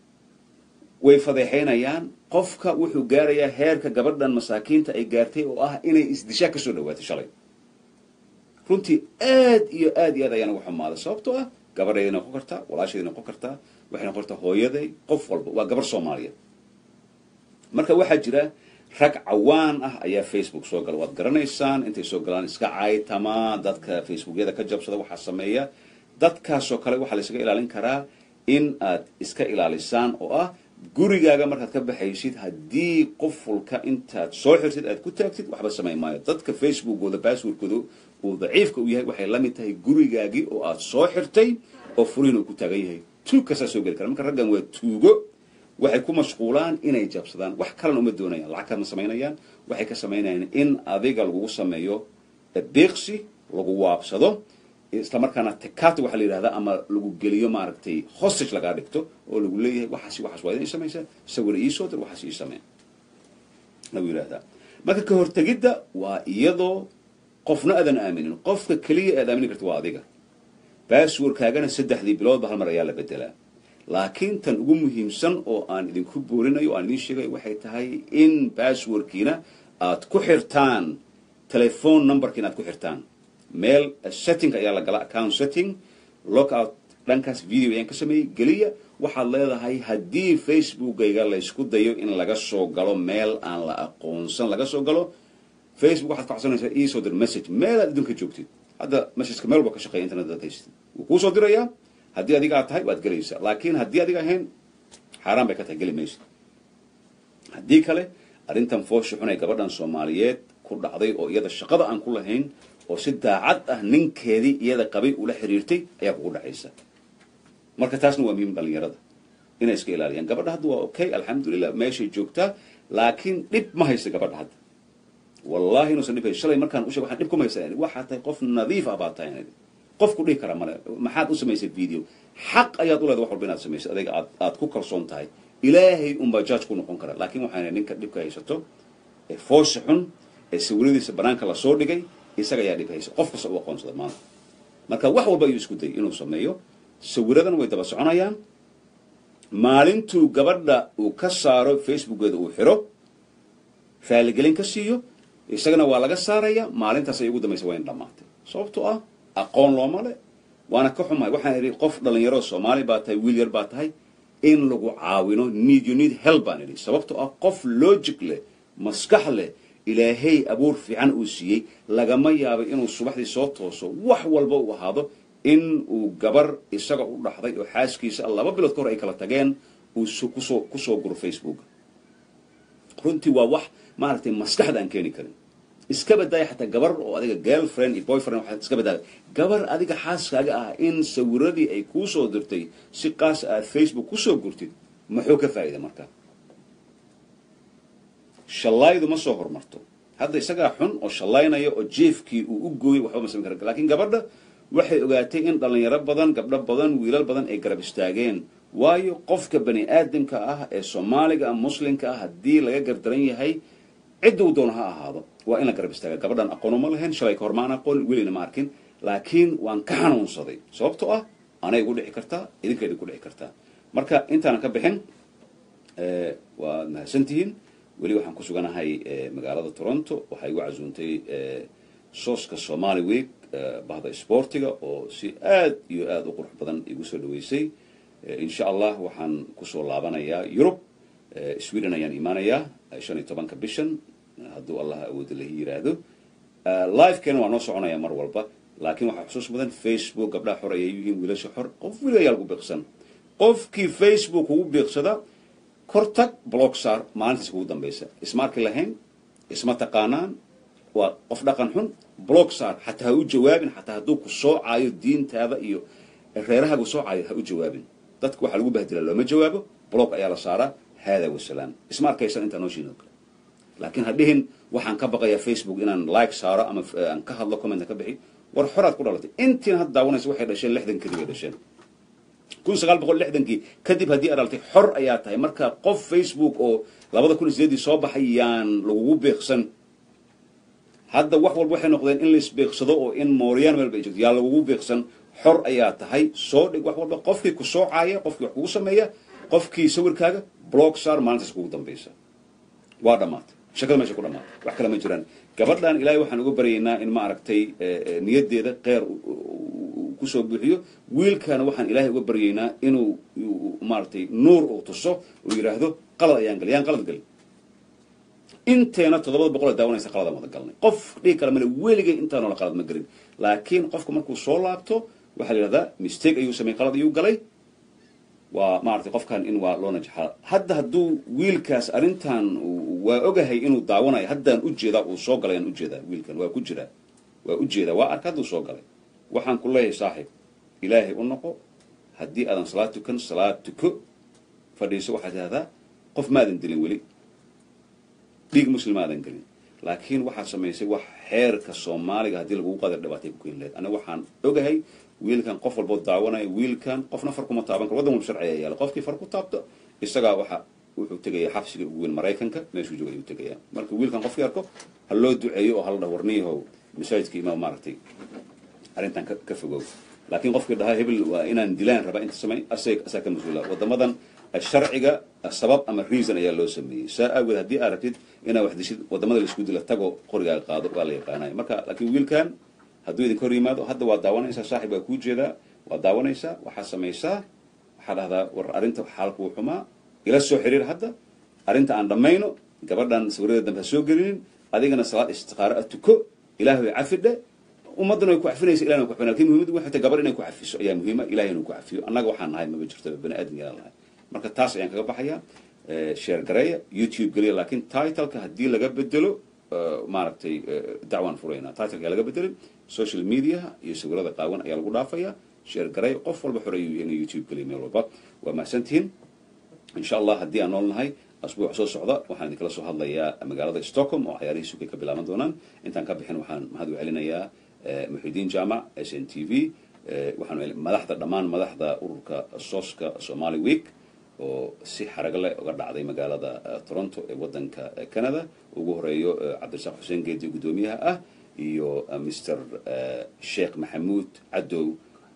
way fadeexaynayaan qofka wuxuu gaarayaa heerka gabadhan masaakiinta ay gaartay oo ah inay isdishaa ka soo dhawaatay shalay runtii aad iyo aad ayaan ugu xumaaday sababtoo ah gabadheeda noqon kartaa walaasheeda noqon kartaa waxay noqon kartaa hooyaday qof walba waa gabar Soomaaliyeed marka waxaa jira rag cawaan ah ayaa Facebook soo gala waad garanaysaan intay soo galaan iska caaytama dadka Facebookyada ka jabsada waxa sameeya dadkaasoo kale waxa la iskaga ilaalin karaa in aad iska ilaalisaan oo ah gurigaaga markaad ka baxaysid haddii qofulka intaad soo xirtid aad ku taagtid waxba sameyn maayo dadka Facebookooda passwordkooda uu daciifka u yahay waxay la mid tahay gurigaagii oo aad soo xirtay oo furiin uu ku taagan yahay tuug kasta soo geli kara marka raggan waa tuugo waxay ku mashquulaan inay jabsadaan wax kalena uma doonayaan lacag kama sameynayaan waxay ka sameynayaan in adiga lagu sameeyo beeqsi lagu waabsado isla markaana takaati waxa la yiraahdaa ama lagu geliyo maaragtay hostage laga dhigto oo lagu leeyahay waxaas waa inay sameeysaa sawir iyo soo dir waxaas iyo samee lagu yiraahdaa marka ka hortagidda waa iyadoo qofna aadan aaminin qofka kaliya aad aamini karto waa adiga passwordkaagana 3 biloodba hal mar ayaa la bedelaa laakiin tan ugu muhiimsan oo aan idinku boorinayo aan idin sheegay waxay tahay in passwordkiina aad ku xirtaan telephone numberkiina aad ku xirtaan mail setting ayaa la gala account setting lockout dhankaas video ayaan ka sameeyay geliya waxaad leedahay haddii Facebook-ayga la isku dayo in laga soo galo meel aan la aqoonsan laga soo galo Facebook waxaad ka codsanaysaa ii soo dir message meel aad idinka joogtid hadda message-ka meel walba ka shaqeeya internet aad haysatid wuu kuu soo dirayaa haddii adiga aad tahay waad gelaysaa laakiin haddii adiga ahayn xaaraan bay ka tahay geli maysid haddii kale arrintan foosha xun ee gabadhan Soomaaliyeed ku dhacday oo iyada shaqada aan ku lahayn oo si daacad ah ninkeedii iyada qabay ula xiriirtay ayaa kugu dhacaysa marka taasna waa muhiim dhalinyarada inay iska ilaaliyaan gabadha hadda waa okay alxamdulillah meeshay joogtaa laakiin dhib ma haysa gabadha hadda wallahi inuusan dhib haysa shalay markaan u sheego waxaan dhib kuma haysaa waxaa tahay qof nadiif ah baa tahay qofku dhihi kara male maxaad u samaysay video xaq ayaad u leedahay wax walba inaad samaysid adiga aad ku kalsoon tahay ilaahay unbaa judge ku noqon kara laakiin waxaan ninka dhibka haysato ee foosha xun ee sawiradiisa banaanka la soo dhigay isaga ayaa dhib haysa qof kasta u aqoonsada maanta marka wax walba ayuu isku day inuu sameeyo sawiradan way daba soconayaan maalintuu gabadha uu ka saaro Facebookeeda uu xiro faaligelin ka siiyo isagana waa laga saaraya maalintaas ay ugu dambaysa waa in dhamaatay sababtoo ah aqoon looma leh waana ka xumahay waxaan idhi qof dhalinyaro Soomaali baa tahay wiil yar baa tahay in lagu caawino you need help baan idhi sababtoo ah qof logic leh maskax leh ilaahay abuur fiican uu siiyey lagama yaabo inuu subaxdii soo tooso wax walba uu ahaado in uu gabar isaga u dhaxday oo xaaskiisa 2 bilood ka hor ay kala tageen kusoo guro Facebook runtii waa wax maaragtay maskaxda aan keeni karin iska badaaya xataa gabar oo adiga girlfriend iyo boyfriend waxa iska badaaya gabar adiga xaaskaaga ah in sawiradii ay kuu soo dirtay si qaas ah Facebook kusoo gurtid muxuu ka faa'iido marka shalaydu ma soo hormarto hadda isaga xun oo shalaynayo oo jeefkii uu u gooyay waxba ma sameyn karo laakiin gabadha waxay ogaatay in dhalinyaro badan gabdho badan wiilal badan ay garab istaageen waayo qofka bani aadamka ah ee Soomaaliga ama Muslimka ah hadii laga gardaran yahay cid uu doono ha ahaado waa in la garab istaaga gabadhan aqoon ma lahayn shalay ka hormaan aqoon wiilina ma arkin laakiin waan ka xanuunsaday sababtoo ah anay ugu dhici kartaa idinkeeda ku dhici kartaa marka intaan ka bixin waa mahadsantihiin weli waxaan ku suganahay magaalada Toronto waxay ugu casuuntay sooska Somali Week bahda sportiga oo si aad iyo aad u qurux badan igu soo dhaweysay insha Allah waxaan ku soo laabanayaa Europe Sweden ayaan imaanayaa 15 bishan hadduu Allah awood la yiraahdo live kan waa noo soconaya mar walba laakiin waxa xusuus badan Facebook gabdhaha xor ay yihiin wiilasha xor qof wiilayaal ku biqsan qofkii Facebook ugu biqsada kortag block saar maalintiis ugu dambaysa ismaarki lahayn isma taqaanaan waa qof dhaqan xun block saar hataa u jawaabin hataa haduu ku soo caayo diintaada iyo reeraha ku soo caayo ha u jawaabin dadku waxa lagu bahdilaa looma jawaabo block ayaa la saaraa hada wasalaam ismaarkaysan inta noo shiino laakiin hadhihin waxaan ka baqayaa Facebook inaan like saaro ama aan ka hadlo comment ka bixi war xoraad ku dhalatay intiin hadda daawanaysa waxay dhasheen 60 kadib ay dhasheen 1960 kadib hadii adaltay xor ayaa tahay marka qof Facebook oo 2008 soo baxayaan lagu beeqsan hadda wax walba waxay noqdeen in la isbeeqsado oo in Mooriyan meel bay jirto yaa lagu beeqsan xor ayaa tahay soo dhig wax walba qofkii ku soo caaya qofkii wax kugu sameeya qofkii sawirkaaga block saar maalintaas ugu dambaysa waa dhamaatay shaqada meesha ku dhamaatay wax kale ma jiraan gabadhan ilaahay waxaan ugu baryaynaa in ma aragtay niyadeeda qeer ku soo buuxiyo wiilkana waxaan ilaahay uga baryaynaa inuu ma aragtay nuur oo tuso oo yiraahdo qalad ayaan qalad gal inteena 700 daawanaysa qalad ma galnay qof dhig kale ma weligay intaan la qalad ma galin laakiin qofku markuu soo laabto waxa la yiraahdaa mistake ayuu sameeyay qalad ayuu galay waa ma aragtay qofkan in waa loo najaxaa hadda haduu wiilkaas arintan waa ogahay inuu daawanayo haddaan u jeedaa uu soo galay aan u jeedaa wiilkan waa ku jira waa u jeedaa waa arkadu soo galay waxaan ku leeyahay saaxiib ilaahay u noqo hadii aadan salaad tuko fadhiiso waxa tahada qof maadan dilin wali dhiig muslim aadan galin laakiin waxa sameysay wax xeerka Soomaaliga hadii lagu qadar dhibaatay ku keenay ana waxaan ogahay wiilkan qof walba daawanay wiilkan qofna farku ma taaban karo wadan sharci ayaa qofkii farku taabto isaga waxa wuxuu tagay xabsiga ugu weyn Mareykanka meeshuu joogay uu tagay marka wiilkan qofkii arko hal loo duceeyo oo hal dhawarniyo masaajidka imaam maartay arintan ka fogow laakiin qofkii dhahay hebel waa inaan dilaan raba inta samay asaka masuula wadamadan sharciga sabab ama reason ayaa loo sameeyay saa'awad hadii aragtid ina wax dishid wadamada la isku dila tago qoriga qaado waa la yaqaanay marka laakiin wiilkan haduu idin kor yimaado hadda waa daawanaysa saaxiib ku jeeda waa daawanaysa waxa sameeysaa waxa dhahdaa war arinta xaalku xuma ila soo xiriir hadda arinta aan dhamayno gabadhan sawirada dambe soo gelin adigana salaad istiqaara tuko ilaahay cafide ummaduna ay ku cafinaysa ilaahay ku cafina laakiin muhiimadu waxa gabar inay ku cafiso ayaa muhiima ilaahay inuu ku cafiyo annaga waxaan nahay ma jirto bani aadam ilaahay marka taas ayaan kaga baxaya share gareeya YouTube galiya laakiin title-ka hadii laga bedelo maaragtay dacwan furayna title-ka laga bedelo social media iyo sawirada qaawan ayaa lagu dhaafaya share gareeya qof walba xoreeyo inuu YouTube galiya meel walba waa maasantiin insha Allah hadii aan noolnahay asbuuc soo socda waxaan idin kala soo hadlayaa magaalada Stockholm oo ciyaarihiisu ka bilaaban doonaan intaan ka bixin waxaan mahad u celinayaa Muhidiin Jaamac SNTV waxaan madaxda dhamaan madaxda ururka sooska Somali Week oo si xaraga leh uga dhacday magaalada Toronto ee wadanka Canada ugu horeeyo Cabdirasaaq Xuseen Geedi gudoomiyaha ah iyo Mr Sheikh Maxamuud Cadow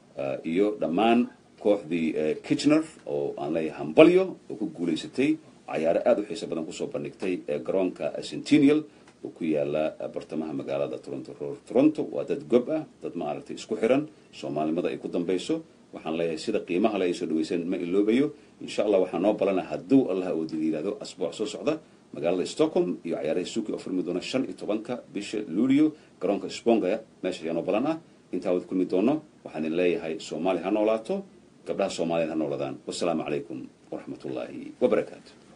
iyo dhamaan kooxdii Kitchener oo aan leeyahay hambalyo oo ku guuleysatay ciyaaro aad u xiiso badan ku soo bandhigtay garoonka Centennial oo ku yaala bartamaha magaalada Toronto waa dad gob ah dad ma aragtay isku xiran Soomaalimada ay ku dambayso waxaan leeyahay sida qiimaha la soo dhaweysan ma iloobayo insha Allah waxaan noo balana haduu Allah uu diilaado asbuuc soo socda magaalada Stockholm iyo ciyaaraha suuqi oo furmi doona 15 bisha Luulyo garoonka Sponga meesha ayaan balana inta wad kulmi doono waxaan leeyahay Soomaali ha noolaato gabdhaha Soomaaliyeed ha nooladaan wassalaamu calaykum waraxmat ullaahi wabarakaatu.